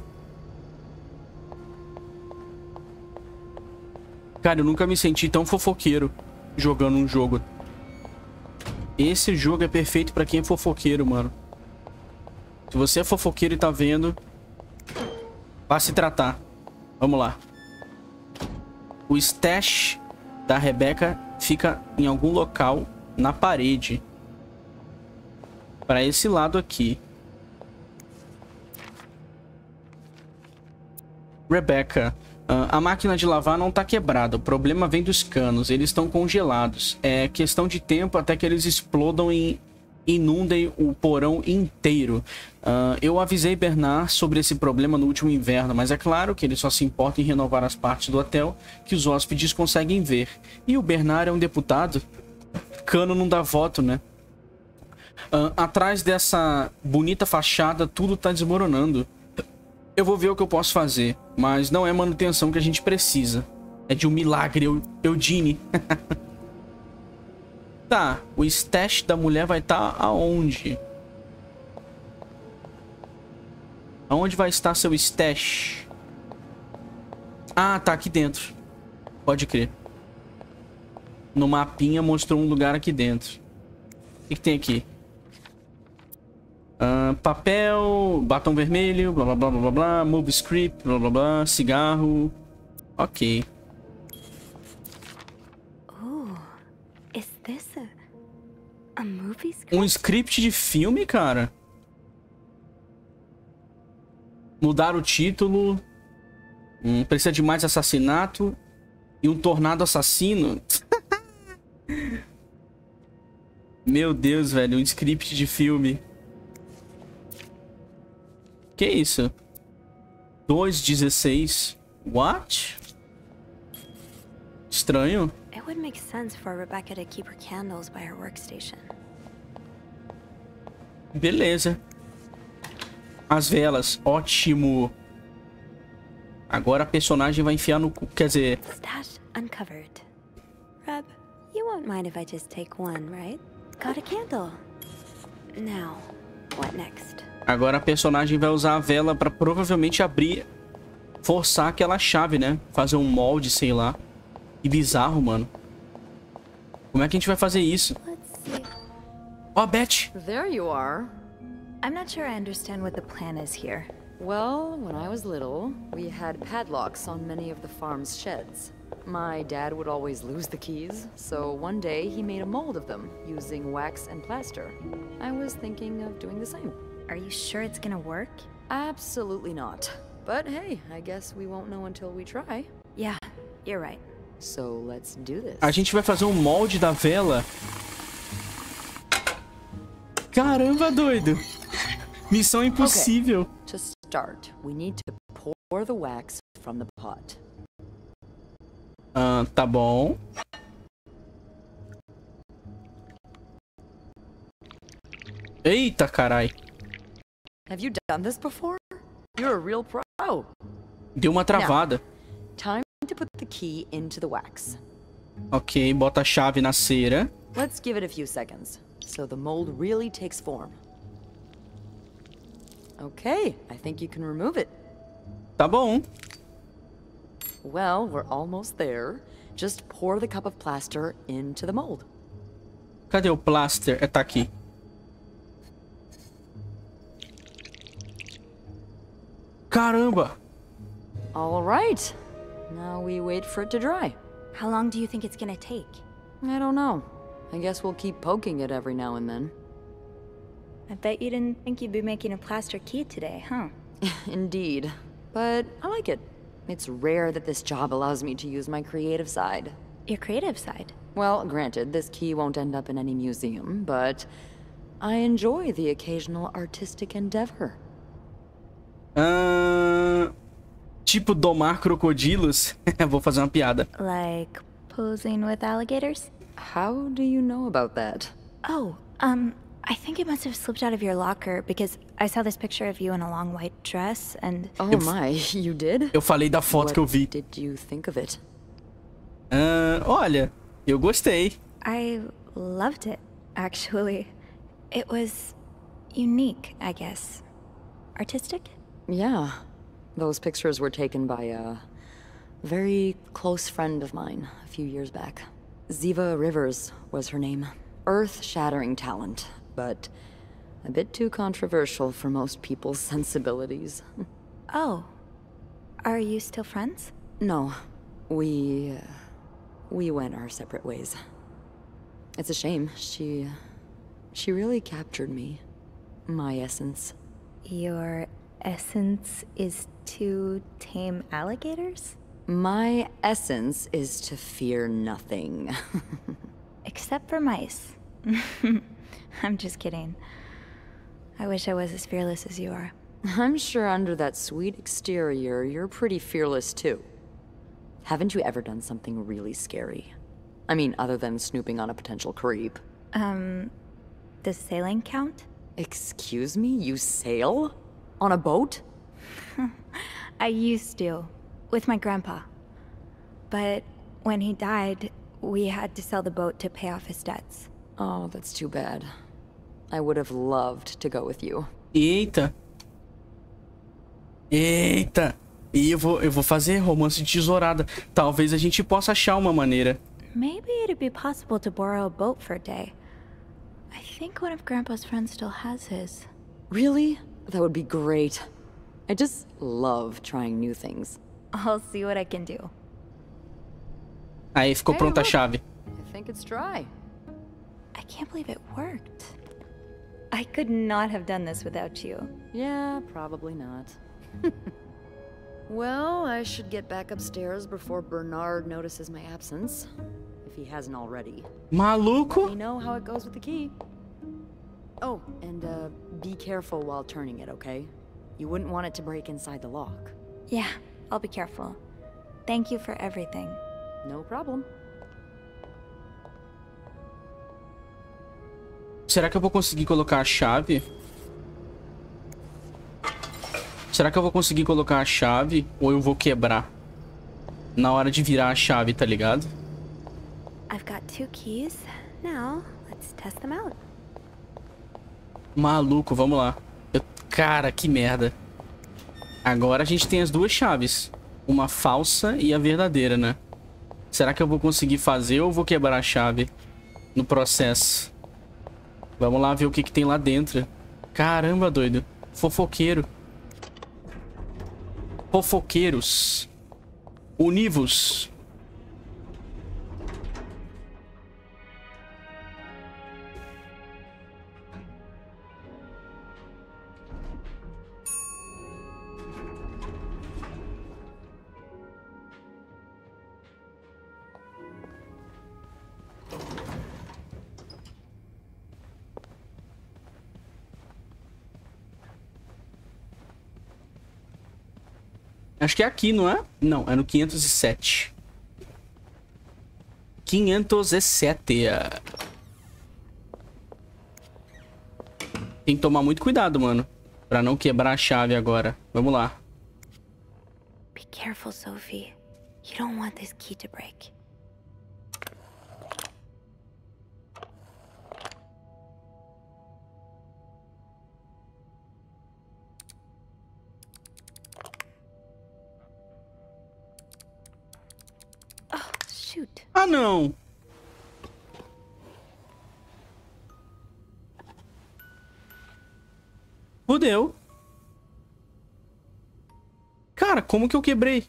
Cara, eu nunca me senti tão fofoqueiro jogando um jogo. Esse jogo é perfeito pra quem é fofoqueiro, mano. Se você é fofoqueiro e tá vendo, vá se tratar. Vamos lá. O stash da Rebecca fica em algum local na parede. Pra esse lado aqui. Rebecca. A máquina de lavar não tá quebrada. O problema vem dos canos. Eles estão congelados. É questão de tempo até que eles explodam e inundem o porão inteiro. Eu avisei Bernard sobre esse problema no último inverno, mas é claro que ele só se importa em renovar as partes do hotel que os hóspedes conseguem ver. E o Bernard é um deputado. Cano não dá voto, né? Atrás dessa bonita fachada, tudo tá desmoronando. Eu vou ver o que eu posso fazer, mas não é manutenção que a gente precisa. É de um milagre, Eugene. Tá, o stash da mulher vai estar aonde? Aonde vai estar seu stash? Ah, tá aqui dentro. Pode crer. No mapinha mostrou um lugar aqui dentro. O que tem aqui? Papel, batom vermelho, blá blá blá blá blá, move script, blá blá blá, cigarro. Ok. Ooh, is this a... A movie script? Um script de filme, cara? Mudar o título. Precisa de mais assassinato. E um tornado assassino. Meu Deus, velho. Um script de filme. Que isso? 2:16. What? Estranho. It would make sense for Rebecca to keep her candles by her workstation. Beleza. As velas. Ótimo. Agora a personagem vai enfiar no cu. Quer dizer... Stash uncovered. Reb, you won't mind if I just take one, right? Got a candle. Now, what next? Agora a personagem vai usar a vela pra provavelmente abrir... Forçar aquela chave, né? Fazer um molde, sei lá. Que bizarro, mano. Como é que a gente vai fazer isso? Let's see. Ó, Beth. There you are. I'm not sure I understand what the plan is here. Well, when I was little, we had padlocks on many of the farm's sheds. My dad would always lose the keys, so one day he made a mold of them using wax and plaster. I was thinking of doing the same. Are you sure it's gonna work? Absolutely not. But hey, I guess we won't know until we try. Yeah, you're right. So let's do this. A gente vai fazer um molde da vela. Caramba, doido. Missão impossível. Okay. To start, we need to pour the wax from the pot. Tá bom. Eita, carai. Have you done this before? You're a real pro. Deu uma travada. Time to put the key into the wax. Ok, bota a chave na cera. Let's give it a few seconds, so the mold really takes form. Okay, I think you can remove it. Tá bom. Well, we're almost there. Just pour the cup of plaster into the mold. Cadê o plaster? Tá aqui. Caramba! All right. Now we wait for it to dry. How long do you think it's gonna take? I don't know. I guess we'll keep poking it every now and then. I bet you didn't think you'd be making a plaster key today, huh? Indeed. But I like it. It's rare that this job allows me to use my creative side. Your creative side? Well, granted, this key won't end up in any museum, but I enjoy the occasional artistic endeavor. Tipo domar crocodilos? Vou fazer uma piada. Like posing with alligators? How do you know about that? Oh, I think it must have slipped out of your locker because I saw this picture of you in a long white dress and... Oh my, you did? Eu falei da foto que eu vi. What did you think of it? Olha, eu gostei. I loved it, actually. It was unique, I guess. Artistic? Yeah. Those pictures were taken by a very close friend of mine a few years back. Ziva Rivers was her name. Earth-shattering talent, but a bit too controversial for most people's sensibilities. Oh. Are you still friends? No. We went our separate ways. It's a shame. She really captured me. My essence. Your essence is to tame alligators? My essence is to fear nothing. Except for mice. I'm just kidding. I wish I was as fearless as you are. I'm sure under that sweet exterior, you're pretty fearless too. Haven't you ever done something really scary? I mean, other than snooping on a potential creep. Does sailing count? Excuse me? You sail? On a boat? I used to, with my grandpa. But when he died, we had to sell the boat to pay off his debts. Oh, that's too bad. I would have loved to go with you. Eita. Eita. E eu vou fazer romance de tesourada. Talvez a gente possa achar uma maneira. Maybe it'd be possible to borrow a boat for a day. I think one of Grandpa's friends still has his. Really? That would be great. I just love trying new things. I'll see what I can do. Aí ficou pronta a chave. I think it's dry. I can't believe it worked. I could not have done this without you. Yeah, probably not. Well, I should get back upstairs before Bernard notices my absence. If he hasn't already. Maluco? You know how it goes with the key. Oh, and be careful while turning it, okay? You wouldn't want it to break inside the lock. Yeah, I'll be careful. Thank you for everything. No problem. Será que eu vou conseguir colocar a chave? Será que eu vou conseguir colocar a chave ou eu vou quebrar? Na hora de virar a chave, tá ligado? I've got 2 keys. Now, let's test them out. Maluco, vamos lá. Cara, que merda. Agora a gente tem as 2 chaves. Uma falsa e a verdadeira, né? Será que eu vou conseguir fazer ou vou quebrar a chave no processo? Vamos lá ver o que tem lá dentro. Caramba, doido. Fofoqueiro. Fofoqueiros. Univos. Acho que é aqui, não é? Não, é no 507. 507. Tem que tomar muito cuidado, mano. Pra não quebrar a chave agora. Vamos lá. Be careful, Sophie. You don't want this key to break. Ah, não. Fudeu. Cara, como que eu quebrei?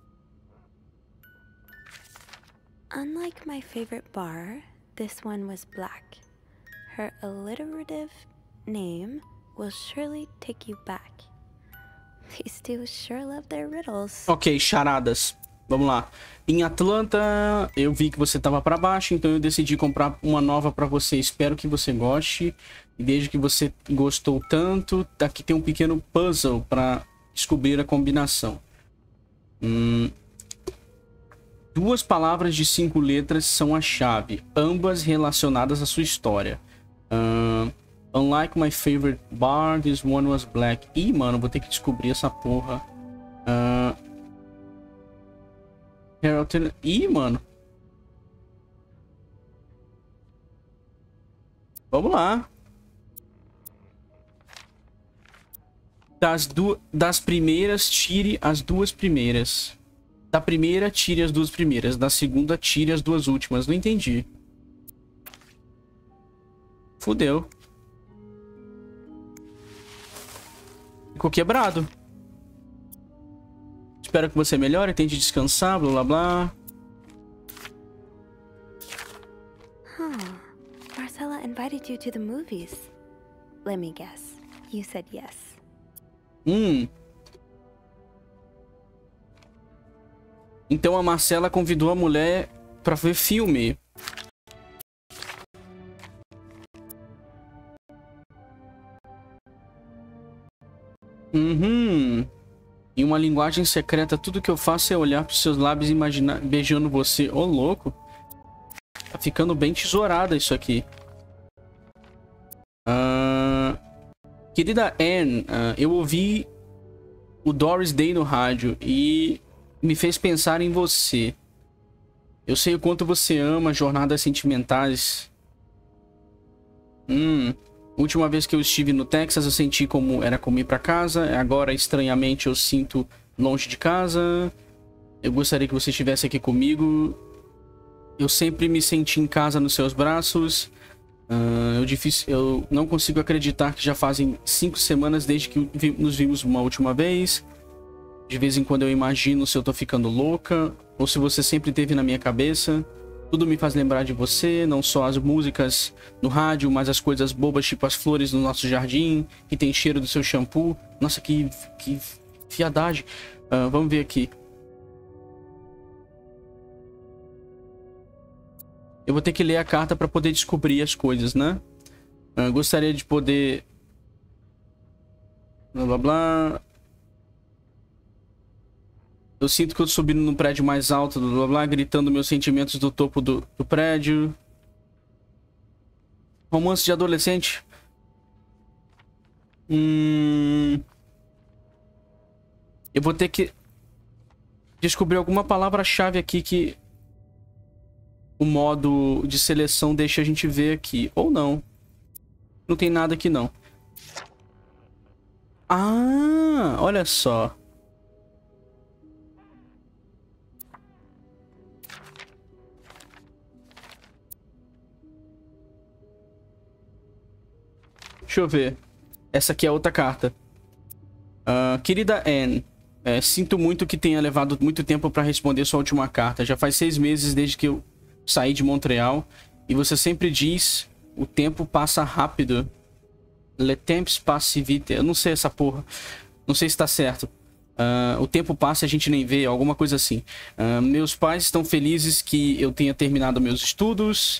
Unlike my favorite bar, this one was black. Her alliterative name will surely take you back. These two sure love their riddles. Ok, charadas. Vamos lá. Em Atlanta, eu vi que você tava pra baixo, então eu decidi comprar uma nova pra você. Espero que você goste. E desde que você gostou tanto, aqui tem um pequeno puzzle pra descobrir a combinação. 2 palavras de 5 letras são a chave, ambas relacionadas à sua história. Unlike my favorite bar, this one was black. Ih, mano, vou ter que descobrir essa porra. Ih, mano. Vamos lá. Das primeiras, tire as 2 primeiras. Da primeira, tire as 2 primeiras. Da segunda, tire as 2 últimas. Não entendi. Fudeu. Ficou quebrado. Espero que você melhore, tente descansar, blá blá blá. Marcella invited you to the movies. Let me guess. You said yes. Então a Marcela convidou a mulher pra ver filme. Em uma linguagem secreta, tudo que eu faço é olhar pros seus lábios e imaginar beijando você. Ô, louco. Tá ficando bem tesourada isso aqui. Querida Anne, eu ouvi o Doris Day no rádio e me fez pensar em você. Eu sei o quanto você ama jornadas sentimentais. Última vez que eu estive no Texas, eu senti como era ir pra casa. Agora, estranhamente, eu sinto longe de casa. Eu gostaria que você estivesse aqui comigo. Eu sempre me senti em casa nos seus braços. Eu não consigo acreditar que já fazem 5 semanas desde que nos vimos uma última vez. De vez em quando eu imagino se eu tô ficando louca ou se você sempre esteve na minha cabeça. Tudo me faz lembrar de você, não só as músicas no rádio, mas as coisas bobas, tipo as flores no nosso jardim, que tem cheiro do seu shampoo. Nossa, que fiadagem. Vamos ver aqui. Eu vou ter que ler a carta para poder descobrir as coisas, né? Gostaria de poder... Blá, blá, blá. Eu sinto que eu tô subindo no prédio mais alto, blá, blá, blá, gritando meus sentimentos do topo do prédio. Romance de adolescente. Eu vou ter que descobrir alguma palavra-chave aqui que o modo de seleção deixa a gente ver aqui. Ou não. Não tem nada aqui, não. Ah, olha só. Deixa eu ver. Essa aqui é outra carta. Querida Anne, sinto muito que tenha levado muito tempo para responder sua última carta. Já faz 6 meses desde que eu saí de Montreal. E você sempre diz, o tempo passa rápido. Le temps passe vite. Eu não sei essa porra. Não sei se tá certo. O tempo passa e a gente nem vê, alguma coisa assim. Meus pais estão felizes que eu tenha terminado meus estudos.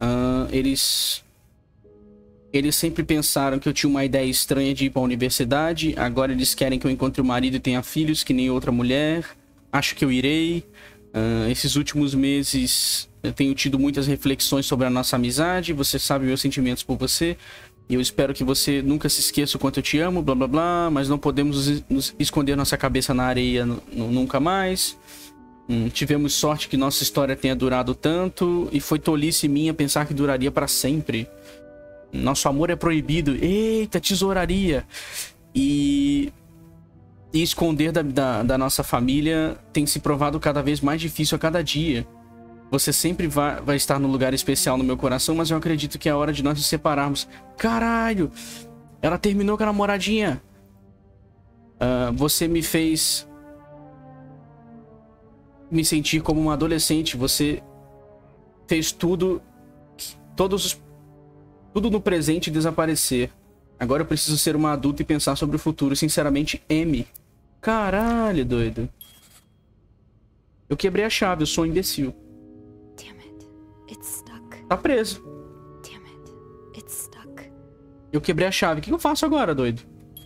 Eles sempre pensaram que eu tinha uma ideia estranha de ir para a universidade. Agora eles querem que eu encontre um marido e tenha filhos que nem outra mulher. Acho que eu irei. Esses últimos meses eu tenho tido muitas reflexões sobre a nossa amizade. Você sabe meus sentimentos por você. E eu espero que você nunca se esqueça o quanto eu te amo, blá blá blá. Mas não podemos nos esconder nossa cabeça na areia nunca mais. Tivemos sorte que nossa história tenha durado tanto. E foi tolice minha pensar que duraria para sempre. Nosso amor é proibido. Eita, tesouraria. E esconder da nossa família tem se provado cada vez mais difícil a cada dia. Você sempre vai estar num lugar especial no meu coração, mas eu acredito que é hora de nós nos separarmos. Caralho! Ela terminou com a namoradinha. Você me fez me sentir como uma adolescente. Você fez tudo no presente desaparecer. Agora eu preciso ser uma adulta e pensar sobre o futuro. Sinceramente, M. Caralho, doido. Eu quebrei a chave, eu sou um imbecil. Damn it. It's stuck. Tá preso. Damn it. It's stuck. Eu quebrei a chave. O que eu faço agora, doido?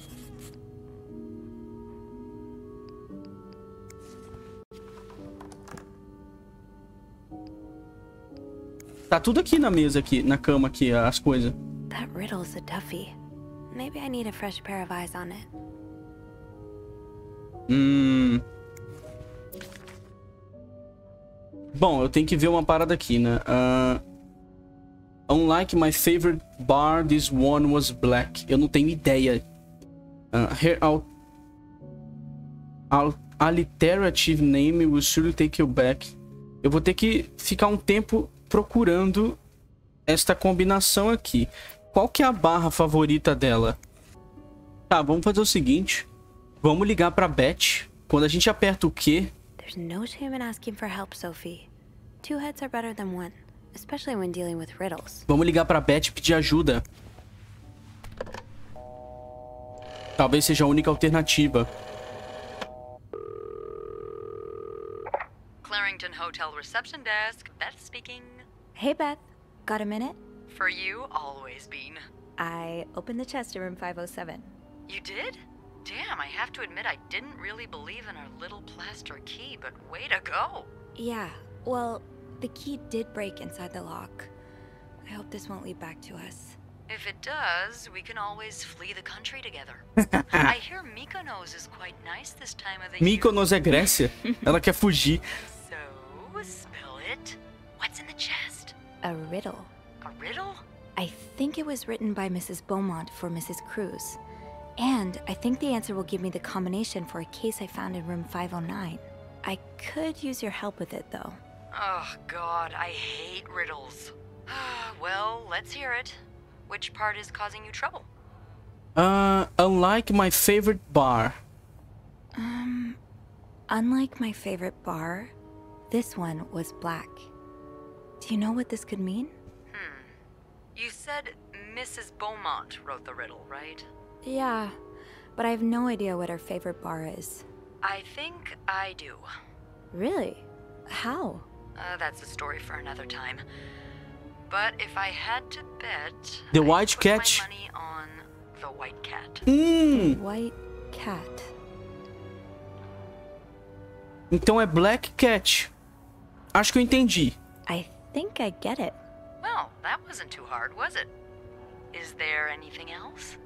Tá tudo aqui na mesa, aqui, na cama, aqui, as coisas. That riddle's a toughie. Maybe I need a fresh pair of eyes on it. Bom, eu tenho que ver uma parada aqui, né? Unlike my favorite bar, this one was black. Eu não tenho ideia. Her alliterative name will surely take you back. Eu vou ter que ficar um tempo procurando esta combinação aqui. Qual que é a barra favorita dela? Tá, vamos fazer o seguinte. Vamos ligar pra Beth. Quando a gente aperta o Q... There's no shame in asking for help, Sophie. 2 heads are better than 1, especially when dealing with riddles. Vamos ligar pra Beth e pedir ajuda. Talvez seja a única alternativa. Clarington Hotel reception desk. Beth speaking. Hey, Beth. Got a minute? For you, always, Bean. I opened the chest in room 507. You did? Damn, I have to admit I didn't really believe in our little plaster key, but way to go. Yeah, well, the key did break inside the lock. I hope this won't lead back to us. If it does, we can always flee the country together. I hear Mykonos is quite nice this time of the year. Mykonos é Grécia. Ela quer fugir. So, spill it. What's in the chest? A riddle. A riddle? I think it was written by Mrs. Beaumont for Mrs. Cruz. And I think the answer will give me the combination for a case I found in room 509. I could use your help with it, though. Oh, God, I hate riddles. Well, let's hear it. Which part is causing you trouble? Unlike my favorite bar. Unlike my favorite bar, this one was black. Do you know what this could mean? You said Mrs. Beaumont wrote the riddle, right? Yeah, but I have no idea what her favorite bar is. I think I do. Really? How? That's a story for another time. But if I had to bet, The I'd White put Cat? my money on the White Cat. White cat. Então é Black Cat. Acho que eu entendi. I think I get it. Well, that wasn't too hard, was it? Is there anything else?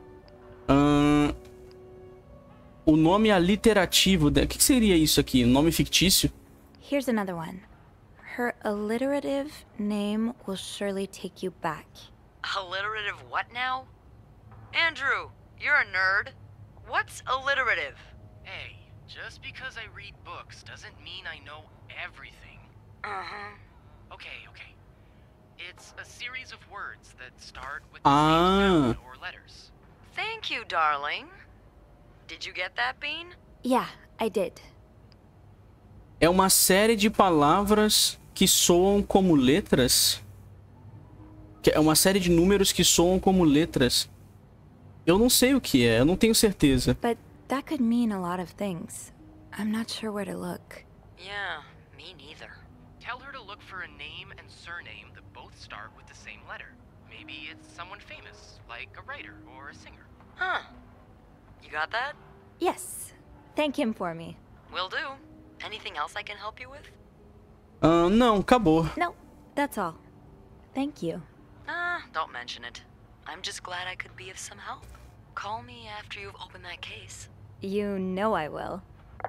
O nome aliterativo... O que seria isso aqui? Nome fictício? Here's another one. Her alliterative name will surely take you back. Alliterative what now? Andrew, you're a nerd. What's alliterative? Hey, just because I read books doesn't mean I know everything. Uh-huh. Okay. It's a series of words that start with the same sound or letters. Thank you, darling. Did you get that, Bean? Yeah, I did. É uma série de palavras que soam como letras? É uma série de números que soam como letras. Eu não sei o que é, eu não tenho certeza. But that could mean a lot of things. I'm not sure where to look. Yeah, me neither. Tell her to look for a name and surname that both start with the same letter. Maybe it's someone famous, like a writer or a singer. Huh. You got that? Yes. Thank him for me. Will do. Anything else I can help you with? Não, acabou. No, that's all. Thank you. Don't mention it. I'm just glad I could be of some help. Call me after you've opened that case. You know I will.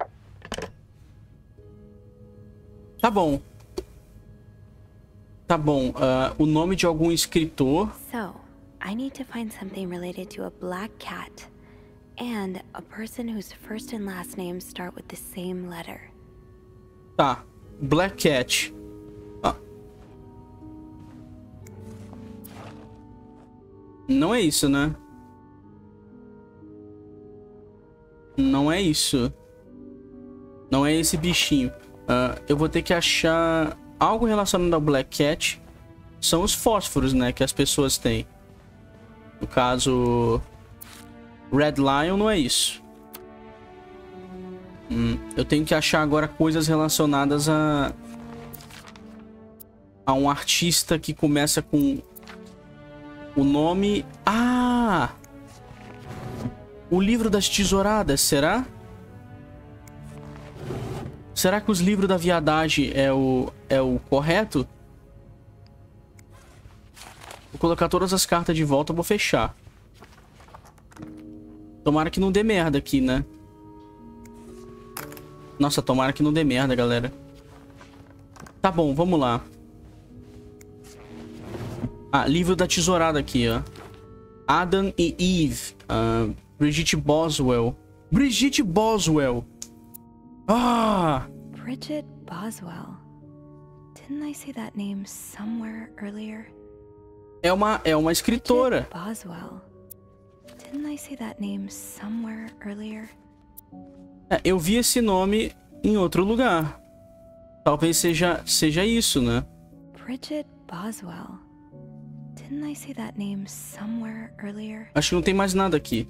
Tá bom. Tá bom. O nome de algum escritor. So, I need to find something related to a black cat and a person whose first and last names start with the same letter. Tá. Black Cat. Não é isso, né? Não é isso. Não é esse bichinho. Eu vou ter que achar algo relacionado ao Black Cat. São os fósforos, né? Que as pessoas têm. No caso... Red Lion não é isso. Eu tenho que achar agora coisas relacionadas a um artista que começa com o nome... O livro das tesouradas, será? Será que os livros da viadagem é o correto? Vou colocar todas as cartas de volta, vou fechar. Tomara que não dê merda aqui, né? Nossa, tomara que não dê merda, galera. Tá bom, vamos lá. Livro da tesourada aqui, ó. Adam e Eve. Bridget Boswell. Bridget Boswell. Bridget Boswell. Didn't I see that name somewhere earlier? É uma escritora. Bridget Boswell. Didn't I see that name somewhere earlier? Eu vi esse nome em outro lugar. Talvez seja isso, né? Bridget Boswell. Didn't I see that name somewhere earlier? Acho que não tem mais nada aqui.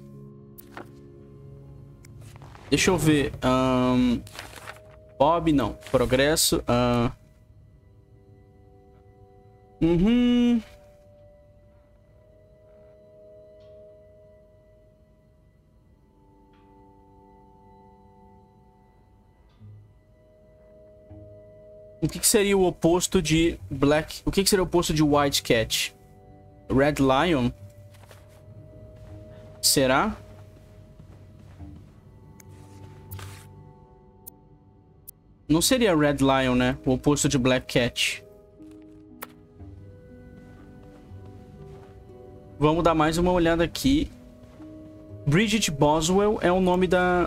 Deixa eu ver. Bob, não. Progresso. O que seria o oposto de Black... O que seria o oposto de White Cat? Red Lion? Será? Não seria Red Lion, né? O oposto de Black Cat. Vamos dar mais uma olhada aqui. Bridget Boswell é o nome da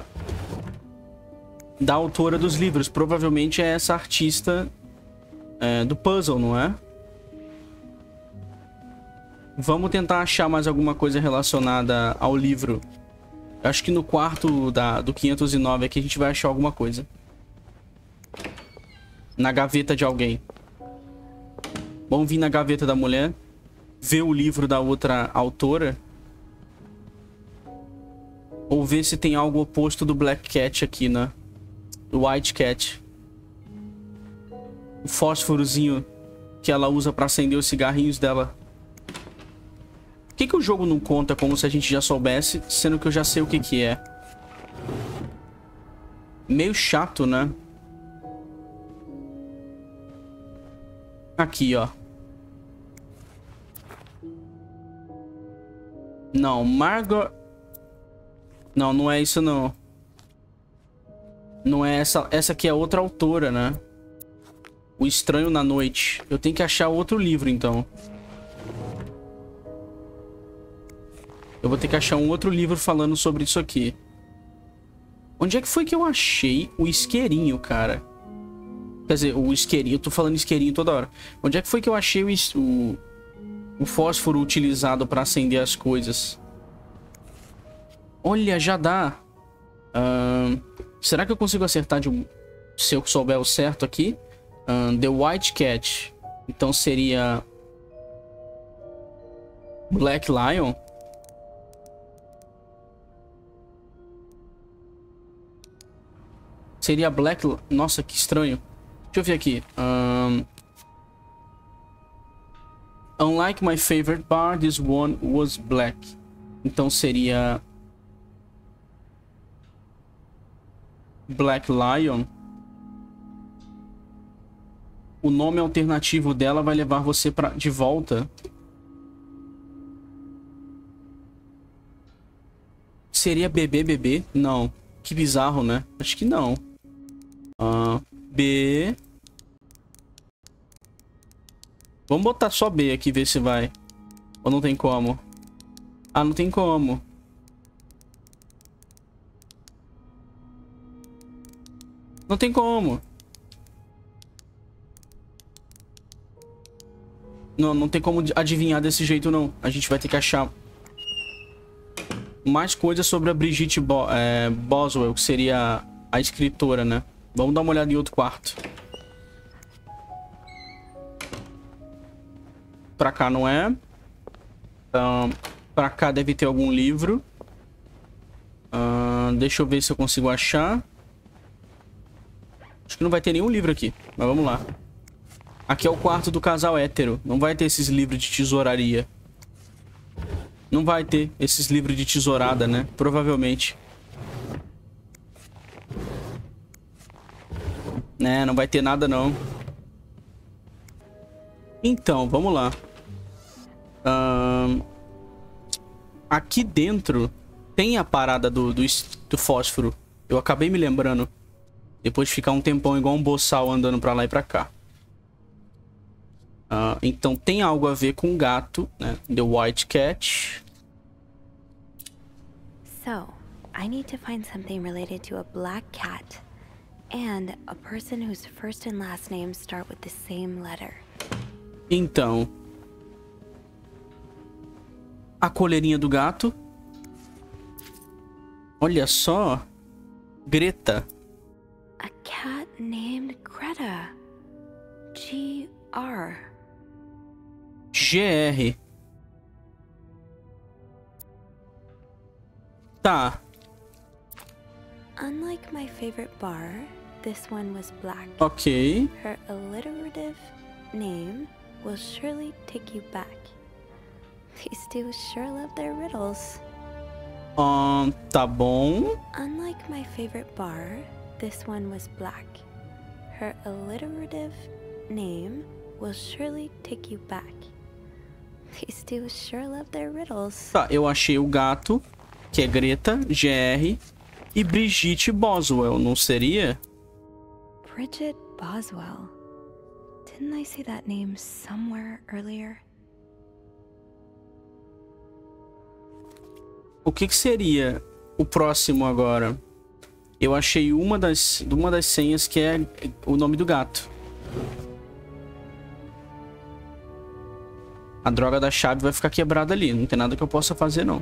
autora dos livros. Provavelmente é essa artista do puzzle, não é? Vamos tentar achar mais alguma coisa relacionada ao livro. Acho que no quarto do 509 aqui a gente vai achar alguma coisa. Na gaveta de alguém. Vamos vir na gaveta da mulher. Ver o livro da outra autora. Ou ver se tem algo oposto do Black Cat aqui, né? Do White Cat. O fósforozinho que ela usa pra acender os cigarrinhos dela. Por que o jogo não conta como se a gente já soubesse, sendo que eu já sei o que é? Meio chato, né? Aqui, ó. Não, Margot... Não, não é isso, não. Não é essa. Essa aqui é outra autora, né? O Estranho na Noite. Eu tenho que achar outro livro, então. Eu vou ter que achar um outro livro falando sobre isso aqui. Onde é que foi que eu achei o isqueirinho, cara? Quer dizer, o isqueirinho. Eu tô falando isqueirinho toda hora. Onde é que foi que eu achei o fósforo utilizado pra acender as coisas? Olha, já dá. Será que eu consigo acertar se eu souber o certo aqui? The White Cat. Então seria... Black Lion? Seria Black... Nossa, que estranho. Deixa eu ver aqui. Unlike my favorite bar, this one was black. Então seria... Black Lion. O nome alternativo dela vai levar você de volta. Seria bebê? Não. Que bizarro, né? Acho que não. B. Vamos botar só B aqui, ver se vai. Ou não tem como? Ah, não tem como. Não tem como. Não tem como adivinhar desse jeito, não. A gente vai ter que achar mais coisas sobre a Brigitte Boswell, que seria a escritora, né? Vamos dar uma olhada em outro quarto. Pra cá não é. Pra cá deve ter algum livro. Deixa eu ver se eu consigo achar. Acho que não vai ter nenhum livro aqui, mas vamos lá. Aqui é o quarto do casal hétero. Não vai ter esses livros de tesouraria. Não vai ter esses livros de tesourada, né? Provavelmente. Né, não vai ter nada, não. Então, vamos lá. Aqui dentro tem a parada do fósforo. Eu acabei me lembrando. Depois de ficar um tempão igual um boçal andando pra lá e pra cá. Então tem algo a ver com o gato, né? The White Cat. So, I need to find something related to a black cat. And a person whose first and last names start with the same letter. Então. A coleirinha do gato. Olha só. Greta. A cat named Greta. G-R. GR. Tá. Unlike my favorite bar, this one was black. Ok. Her alliterative name will surely take you back. These two sure love their riddles. Tá bom. Unlike my favorite bar, this one was black. Her alliterative name will surely take you back. These two sure love their riddles. Tá, eu achei o gato, que é Greta, GR, e Brigitte Boswell, não seria? Bridget Boswell. Didn't I see that name somewhere earlier? O que seria o próximo agora? Eu achei uma das senhas que é o nome do gato. A droga da chave vai ficar quebrada ali. Não tem nada que eu possa fazer, não.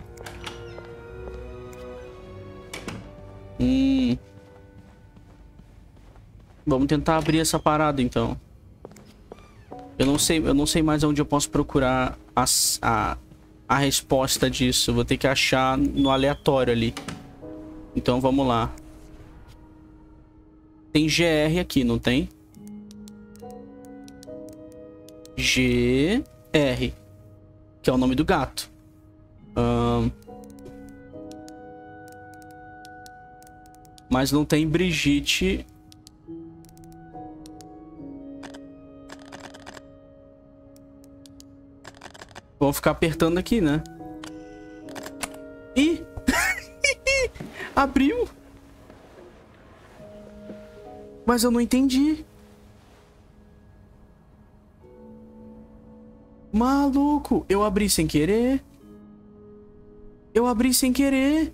Vamos tentar abrir essa parada, então. Eu não sei mais onde eu posso procurar a resposta disso. Eu vou ter que achar no aleatório ali. Então vamos lá. Tem GR aqui, não tem? GR, que é o nome do gato. Mas não tem Brigitte. Vou ficar apertando aqui, né? Ih! Abriu! Mas eu não entendi. Maluco! Eu abri sem querer. Eu abri sem querer.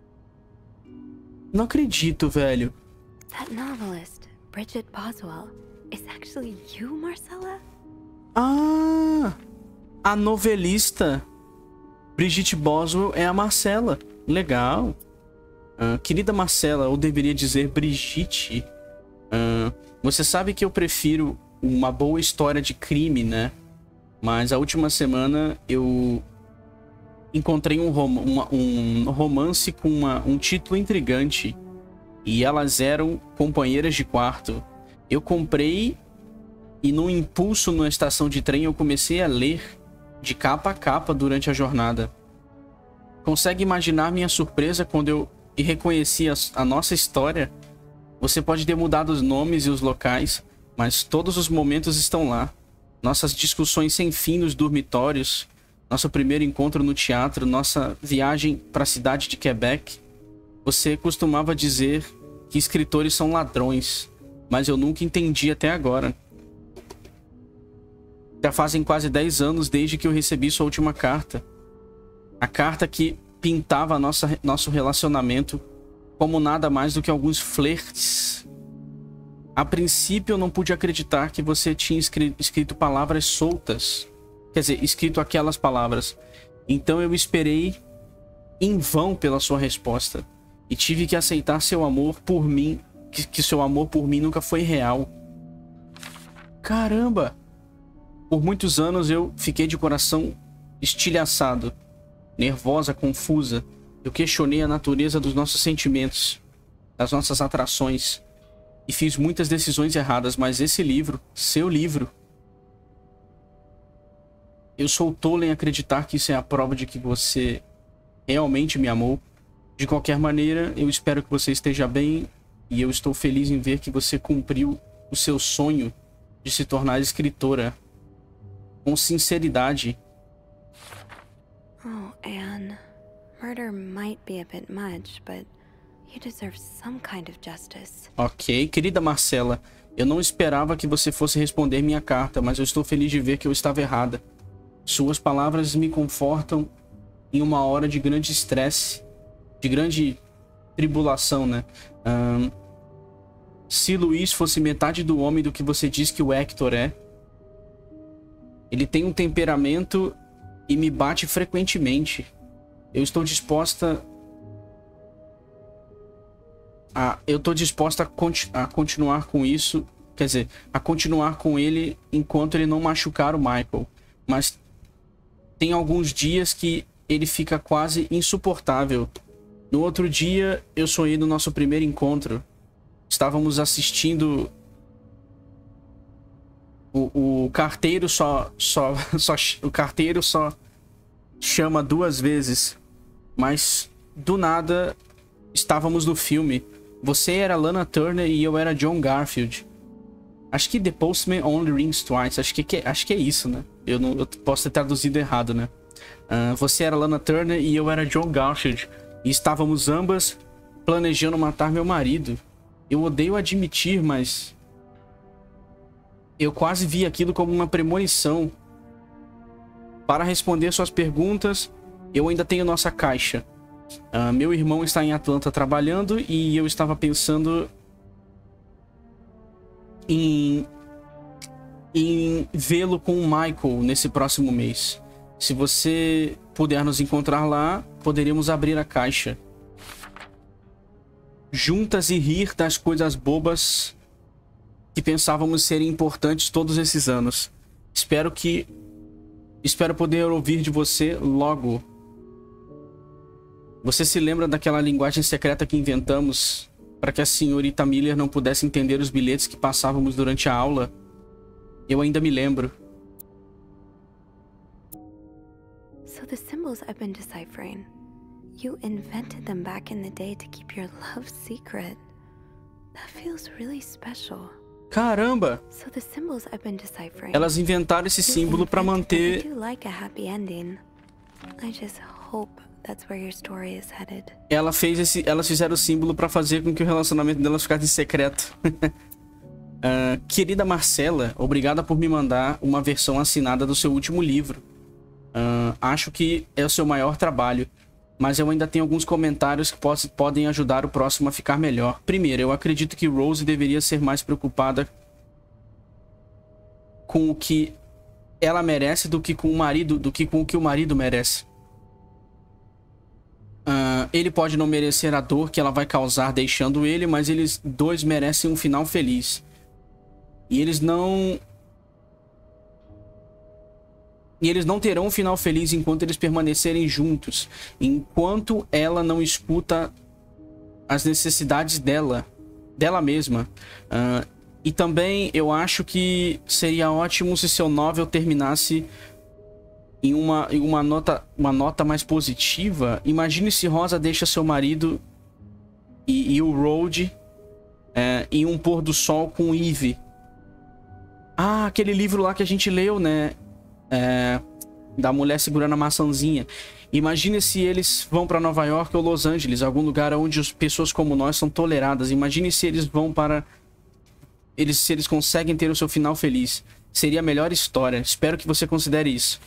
Não acredito, velho. That novelist, Bridget Boswell, is actually you, Marcella? Ah! A novelista Bridget Boswell é a Marcella. Legal. Querida Marcella, ou deveria dizer Brigitte. Você sabe que eu prefiro uma boa história de crime, né? Mas a última semana eu encontrei um romance com um título intrigante. E elas eram companheiras de quarto. Eu comprei e num impulso na estação de trem eu comecei a ler de capa a capa durante a jornada. Consegue imaginar minha surpresa quando eu reconheci a nossa história? Você pode ter mudado os nomes e os locais, mas todos os momentos estão lá. Nossas discussões sem fim nos dormitórios, nosso primeiro encontro no teatro, nossa viagem para a cidade de Quebec. Você costumava dizer que escritores são ladrões, mas eu nunca entendi até agora. Já fazem quase 10 anos desde que eu recebi sua última carta. A carta que pintava nosso relacionamento como nada mais do que alguns flertes. A princípio eu não pude acreditar que você tinha escrito palavras soltas. Quer dizer, escrito aquelas palavras. Então eu esperei em vão pela sua resposta. E tive que aceitar seu amor por mim. Que seu amor por mim nunca foi real. Caramba! Por muitos anos eu fiquei de coração estilhaçado. Nervosa, confusa. Eu questionei a natureza dos nossos sentimentos. Das nossas atrações. E fiz muitas decisões erradas, mas esse livro, seu livro... Eu sou tolo em acreditar que isso é a prova de que você realmente me amou. De qualquer maneira, eu espero que você esteja bem. E eu estou feliz em ver que você cumpriu o seu sonho de se tornar escritora. Com sinceridade. Oh, Anne. Murder might be a bit much, but you deserve some kind of justice. Ok, querida Marcella. Eu não esperava que você fosse responder minha carta, mas eu estou feliz de ver que eu estava errada. Suas palavras me confortam em uma hora de grande estresse, de grande tribulação, né? Se Luiz fosse metade do homem do que você diz que o Hector é, ele tem um temperamento e me bate frequentemente. Eu estou disposta a continuar com isso, quer dizer, a continuar com ele enquanto ele não machucar o Michael. Mas tem alguns dias que ele fica quase insuportável. No outro dia, eu sonhei no nosso primeiro encontro. Estávamos assistindo... O carteiro o carteiro só chama 2 vezes. Mas, do nada, estávamos no filme. Você era Lana Turner e eu era John Garfield. Acho que The Postman Only Rings Twice. Acho que é isso, né? Eu posso ter traduzido errado, né? Você era Lana Turner e eu era John Garfield. E estávamos ambas planejando matar meu marido. Eu odeio admitir, mas... eu quase vi aquilo como uma premonição. Para responder suas perguntas, eu ainda tenho nossa caixa. Meu irmão está em Atlanta trabalhando e eu estava pensando em vê-lo com o Michael nesse próximo mês. Se você puder nos encontrar lá, poderíamos abrir a caixa juntas e rir das coisas bobas que pensávamos serem importantes todos esses anos. Espero poder ouvir de você logo. Você se lembra daquela linguagem secreta que inventamos para que a senhorita Miller não pudesse entender os bilhetes que passávamos durante a aula? Eu ainda me lembro. So the symbols I've been deciphering, you invented them back in the day to keep your love secret. That feels really special. Caramba! So the symbols I've been deciphering. Elas inventaram esse símbolo para manter. I do like a happy ending. I just hope that's where your story is headed. Elas fizeram o símbolo para fazer com que o relacionamento delas ficasse secreto. Querida Marcela, obrigada por me mandar uma versão assinada do seu último livro. Acho que é o seu maior trabalho, mas eu ainda tenho alguns comentários que podem ajudar o próximo a ficar melhor. Primeiro, eu acredito que Rose deveria ser mais preocupada com o que ela merece do que com o que o marido merece. Ele pode não merecer a dor que ela vai causar deixando ele, mas eles dois merecem um final feliz. E eles não terão um final feliz enquanto eles permanecerem juntos. Enquanto ela não escuta as necessidades dela mesma. E também eu acho que seria ótimo se seu novel terminasse em uma nota mais positiva. Imagine se Rosa deixa seu marido e o Road em um pôr do sol com Eve. Aquele livro lá que a gente leu, né? Da mulher segurando a maçãzinha. Imagine se eles vão para Nova York ou Los Angeles, algum lugar onde as pessoas como nós são toleradas. Imagine se eles vão para... se eles conseguem ter o seu final feliz. Seria a melhor história. Espero que você considere isso.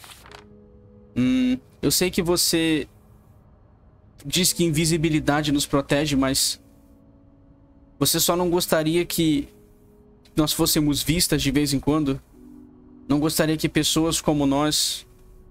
Eu sei que você diz que invisibilidade nos protege, mas você só não gostaria que nós fôssemos vistas de vez em quando? Não gostaria que pessoas como nós...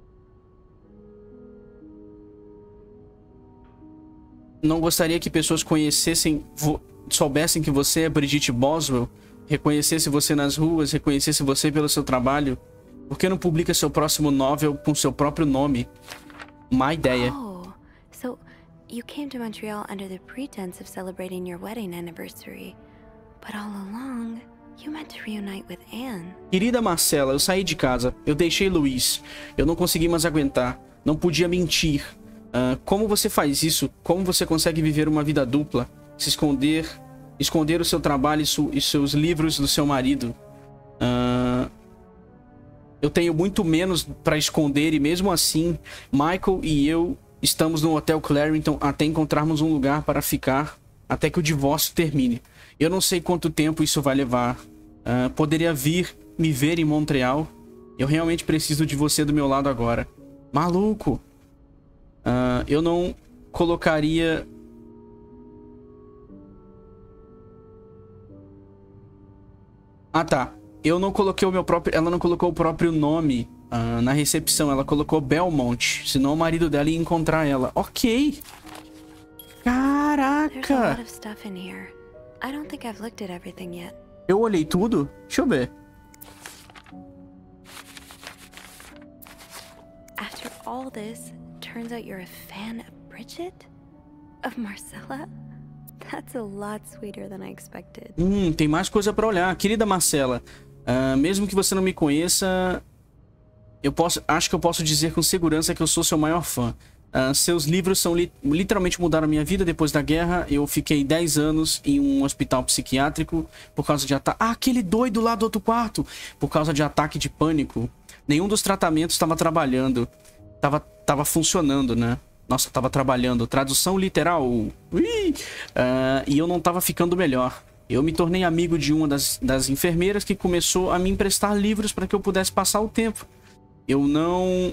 Não gostaria que pessoas soubessem que você é Brigitte Boswell, reconhecesse você nas ruas, reconhecesse você pelo seu trabalho? Por que não publica seu próximo novel com seu próprio nome? Má ideia. Oh, so you came to Montreal under the pretense of celebrating your wedding anniversary, but all along you meant to reunite with Anne. Querida Marcela, eu saí de casa. Eu deixei Luiz. Eu não consegui mais aguentar. Não podia mentir. Como você faz isso? Como você consegue viver uma vida dupla? Se esconder o seu trabalho e seus livros do seu marido. Eu tenho muito menos para esconder e mesmo assim, Michael e eu estamos no Hotel Clarington até encontrarmos um lugar para ficar até que o divórcio termine. Eu não sei quanto tempo isso vai levar. Poderia vir me ver em Montreal? Eu realmente preciso de você do meu lado agora. Maluco! Eu não colocaria... Tá. Eu não coloquei o meu próprio... Ela não colocou o próprio nome na recepção. Ela colocou Belmont. Senão o marido dela ia encontrar ela. Ok. Caraca. Eu olhei tudo? Deixa eu ver. After all this, turns out you're a fan of Bridget? Of Marcella? That's a lot sweeter than I expected. Tem mais coisa pra olhar. Querida Marcela, mesmo que você não me conheça, acho que eu posso dizer com segurança que eu sou seu maior fã. Seus livros literalmente mudaram a minha vida depois da guerra. Eu fiquei 10 anos em um hospital psiquiátrico por causa de ataque. Aquele doido lá do outro quarto! Por causa de ataque de pânico. Nenhum dos tratamentos estava trabalhando. Tava funcionando, né? Nossa, tava trabalhando. Tradução literal. E eu não tava ficando melhor. Eu me tornei amigo de uma das enfermeiras que começou a me emprestar livros para que eu pudesse passar o tempo. Eu não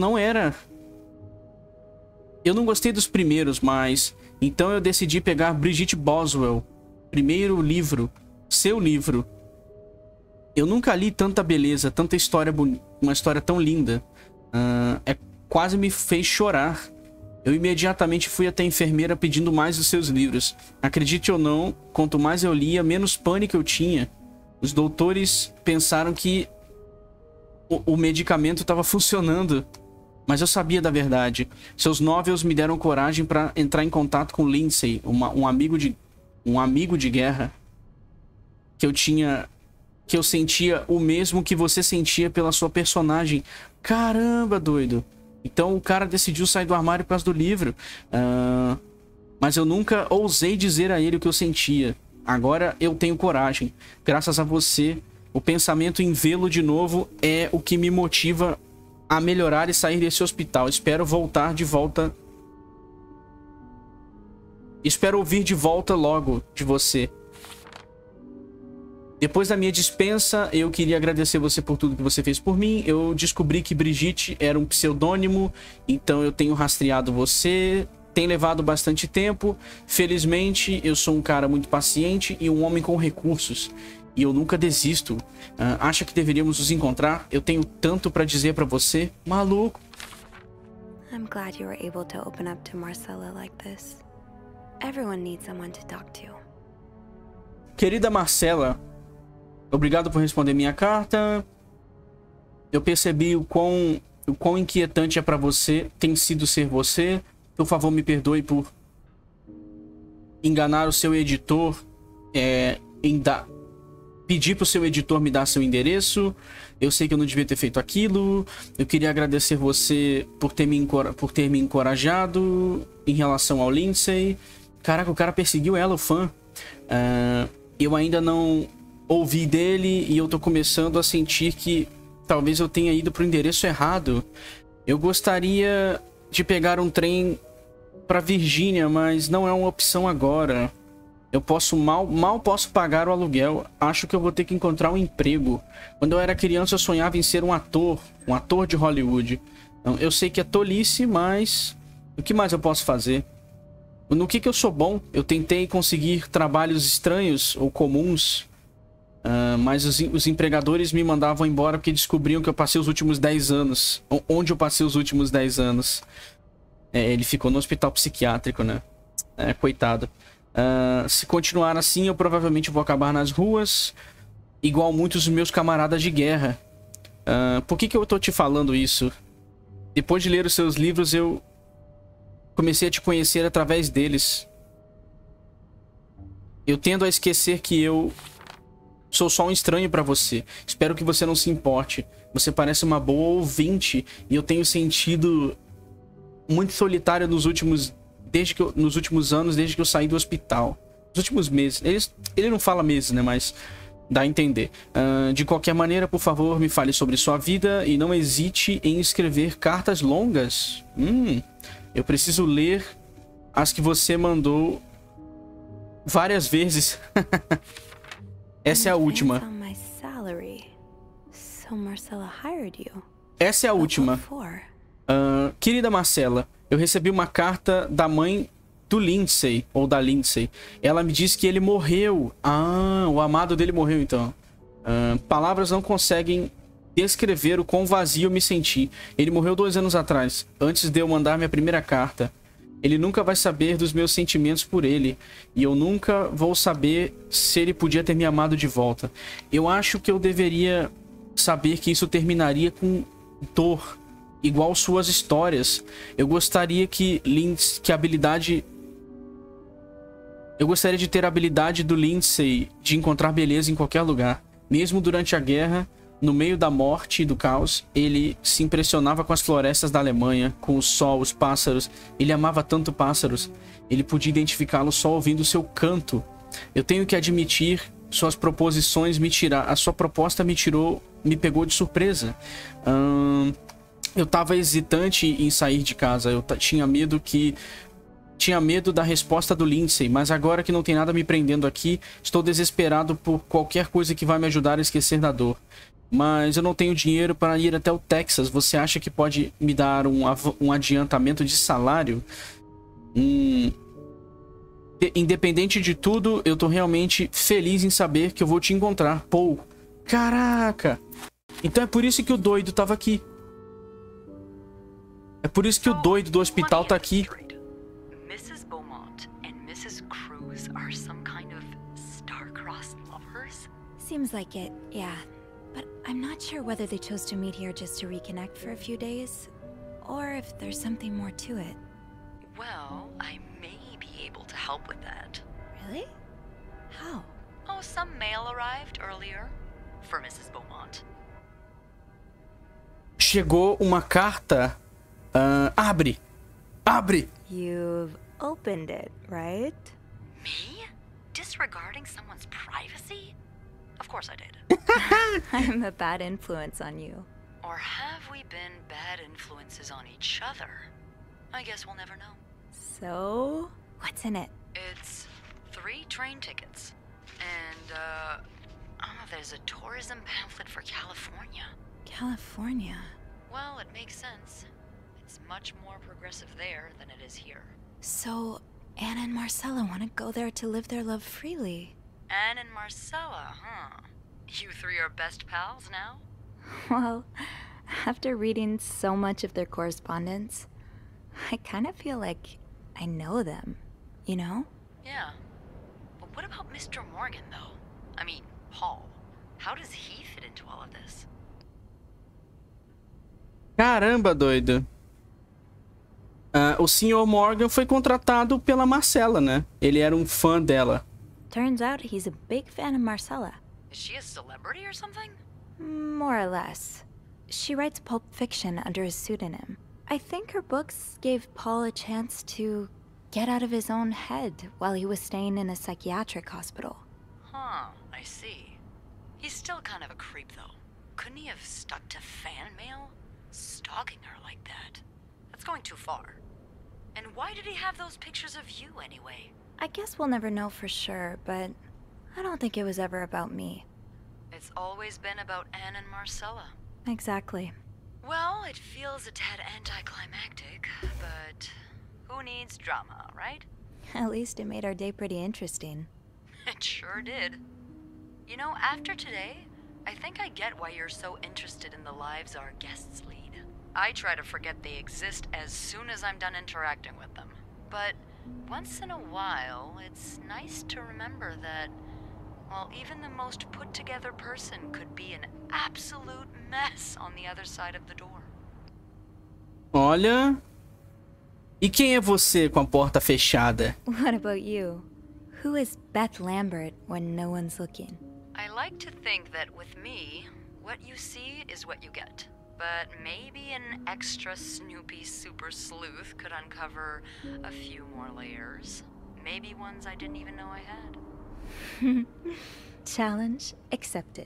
gostei dos primeiros, mas... Então eu decidi pegar Brigitte Boswell. Primeiro livro. Seu livro. Eu nunca li tanta beleza, tanta história bonita. Uma história tão linda. Quase me fez chorar. Eu imediatamente fui até a enfermeira pedindo mais dos seus livros. Acredite ou não, quanto mais eu lia, menos pânico eu tinha. Os doutores pensaram que o medicamento estava funcionando. Mas eu sabia da verdade. Seus novels me deram coragem para entrar em contato com Lindsay, um amigo de guerra que eu sentia o mesmo que você sentia pela sua personagem. Caramba, doido. Então o cara decidiu sair do armário por causa do livro. Mas eu nunca ousei dizer a ele o que eu sentia. Agora eu tenho coragem. Graças a você, o pensamento em vê-lo de novo é o que me motiva a melhorar e sair desse hospital. Espero voltar de volta. Espero ouvir de volta logo de você. Depois da minha dispensa, eu queria agradecer você por tudo que você fez por mim. Eu descobri que Brigitte era um pseudônimo, então eu tenho rastreado você. Tem levado bastante tempo. Felizmente, eu sou um cara muito paciente e um homem com recursos. E eu nunca desisto. Acha que deveríamos nos encontrar? Eu tenho tanto pra dizer pra você. Maluco. I'm glad you were able to open up to Marcella like this. Everyone needs someone to talk to. Querida Marcella, obrigado por responder minha carta. Eu percebi o quão inquietante é pra você tem sido ser você. Por favor, me perdoe por enganar o seu editor pedir pro seu editor me dar seu endereço. Eu sei que eu não devia ter feito aquilo. Eu queria agradecer você por ter me encorajado em relação ao Lindsay. Caraca, o cara perseguiu ela, o fã. Eu ainda não ouvi dele e eu tô começando a sentir que talvez eu tenha ido pro endereço errado. Eu gostaria de pegar um trem pra Virgínia, mas não é uma opção agora. Eu mal posso pagar o aluguel. Acho que eu vou ter que encontrar um emprego. Quando eu era criança, eu sonhava em ser um ator de Hollywood. Então, eu sei que é tolice, mas o que mais eu posso fazer? No que eu sou bom? Eu tentei conseguir trabalhos estranhos ou comuns, mas os empregadores me mandavam embora porque descobriam que eu passei os últimos 10 anos. Onde eu passei os últimos 10 anos? Ele ficou no hospital psiquiátrico, né? Coitado. Se continuar assim, eu provavelmente vou acabar nas ruas, igual muitos dos meus camaradas de guerra. Por que eu tô te falando isso? Depois de ler os seus livros, eu comecei a te conhecer através deles. Eu tendo a esquecer que eu sou só um estranho pra você. Espero que você não se importe. Você parece uma boa ouvinte e eu tenho sentido muito solitário nos últimos anos, desde que eu saí do hospital. Nos últimos meses. Ele não fala meses, né? Mas dá a entender. De qualquer maneira, por favor, me fale sobre sua vida e não hesite em escrever cartas longas. Eu preciso ler as que você mandou várias vezes. Essa é a última. Essa é a última. Querida Marcella, eu recebi uma carta da mãe do Lindsay, ou da Lindsay. Ela me disse que ele morreu. O amado dele morreu, então. Palavras não conseguem descrever o quão vazio eu me senti. Ele morreu 2 anos atrás, antes de eu mandar minha primeira carta. Ele nunca vai saber dos meus sentimentos por ele. E eu nunca vou saber se ele podia ter me amado de volta. Eu acho que eu deveria saber que isso terminaria com dor, igual suas histórias. Eu gostaria Eu gostaria de ter a habilidade do Lindsay de encontrar beleza em qualquer lugar. Mesmo durante a guerra, no meio da morte e do caos, ele se impressionava com as florestas da Alemanha, com o sol, os pássaros. Ele amava tanto pássaros. Ele podia identificá-los só ouvindo o seu canto. Eu tenho que admitir, suas proposições a sua proposta me pegou de surpresa. Eu tava hesitante em sair de casa. Eu tinha medo da resposta do Lindsay, mas agora que não tem nada me prendendo aqui, estou desesperado por qualquer coisa que vai me ajudar a esquecer da dor. Mas eu não tenho dinheiro para ir até o Texas. Você acha que pode me dar um adiantamento de salário? Independente de tudo, eu tô realmente feliz em saber que eu vou te encontrar. Paul. Caraca! Então é por isso que o doido tava aqui. É por isso que o doido do hospital tá aqui. Mrs. Beaumont and Mrs. Cruz are some kind of star-crossed lovers? Seems like it, yeah. But I'm not sure whether they chose to meet here just to reconnect for a few days, or if there's something more to it. Well, I may be able to help with that. Really? How? Oh, some mail arrived earlier for Mrs. Beaumont. Chegou uma carta. Abre! Abre! You've opened it, right? Me? Disregarding someone's privacy? Of course I did. I'm a bad influence on you. Or have we been bad influences on each other? I guess we'll never know. So, what's in it? It's 3 train tickets. And, there's a tourism pamphlet for California. California? Well, it makes sense. It's much more progressive there than it is here. So, Anna and Marcella want to go there to live their love freely. Anne and Marcella, huh? You 3 are best pals now? Well, after reading so much of their correspondence, I kind of feel like I know them, you know? Yeah. But what about Mr. Morgan, though? I mean, Paul. How does he fit into all of this? Caramba, doido. O Sr. Morgan foi contratado pela Marcella, né? Ele era um fã dela. Turns out he's a big fan of Marcella. Is she a celebrity or something? More or less. She writes pulp fiction under a pseudonym. I think her books gave Paul a chance to get out of his own head while he was staying in a psychiatric hospital. Huh, I see. He's still kind of a creep, though. Couldn't he have stuck to fan mail? Stalking her like that? That's going too far. And why did he have those pictures of you, anyway? I guess we'll never know for sure, but I don't think it was ever about me. It's always been about Anne and Marcella. Exactly. Well, it feels a tad anticlimactic, but who needs drama, right? At least it made our day pretty interesting. It sure did. You know, after today, I think I get why you're so interested in the lives our guests lead. I try to forget they exist as soon as I'm done interacting with them. But once in a while, it's nice to remember that, well, even the most put-together person could be an absolute mess on the other side of the door. Olha... E quem é você com a porta fechada? What about you? Who is Beth Lambert when no one's looking? I like to think that with me, what you see is what you get. But maybe an extra Snoopy super sleuth could uncover a few more layers. Maybe ones I didn't even know I had. Challenge accepted.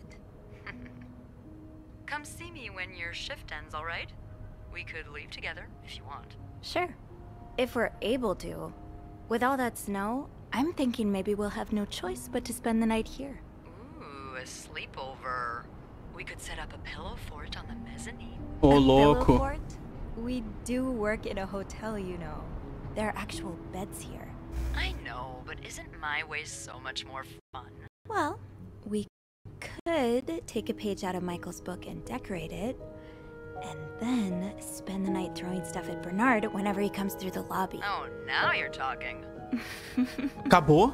Come see me when your shift ends, all right? We could leave together if you want. Sure. If we're able to. With all that snow, I'm thinking maybe we'll have no choice but to spend the night here. Ooh, a sleepover. We could set up a pillow fort on the mezzanine. Ô, A louco. pillow fort? We do work in a hotel, you know. There are actual beds here. I know, but isn't my way so much more fun? Well, we could take a page out of Michael's book and decorate it, and then spend the night throwing stuff at Bernard whenever he comes through the lobby. Oh, now you're talking. Acabou?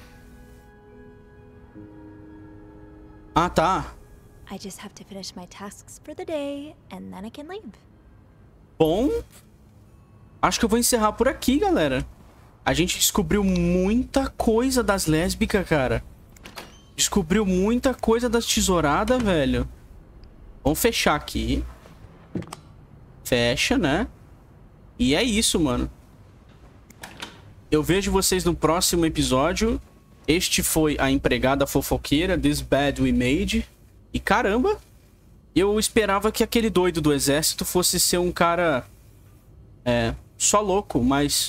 Ah, tá. I just have to finish my tasks for the day, and then I can leave. Bom, acho que eu vou encerrar por aqui, galera. A gente descobriu muita coisa das lésbicas, cara. Descobriu muita coisa das tesouradas, velho. Vamos fechar aqui. Fecha, né? E é isso, mano. Eu vejo vocês no próximo episódio. Este foi a empregada fofoqueira, This Bed We Made. E caramba, eu esperava que aquele doido do exército fosse ser um cara... só louco, mas...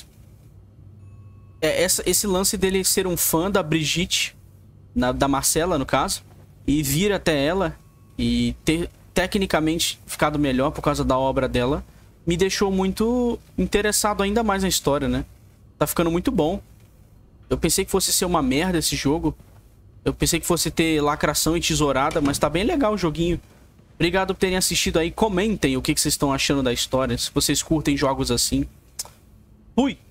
esse lance dele ser um fã da Brigitte, da Marcella, no caso, e vir até ela e ter tecnicamente ficado melhor por causa da obra dela, me deixou muito interessado ainda mais na história, né? Tá ficando muito bom. Eu pensei que fosse ser uma merda esse jogo. Eu pensei que fosse ter lacração e tesourada, mas tá bem legal o joguinho. Obrigado por terem assistido aí. Comentem o que vocês estão achando da história, se vocês curtem jogos assim. Fui!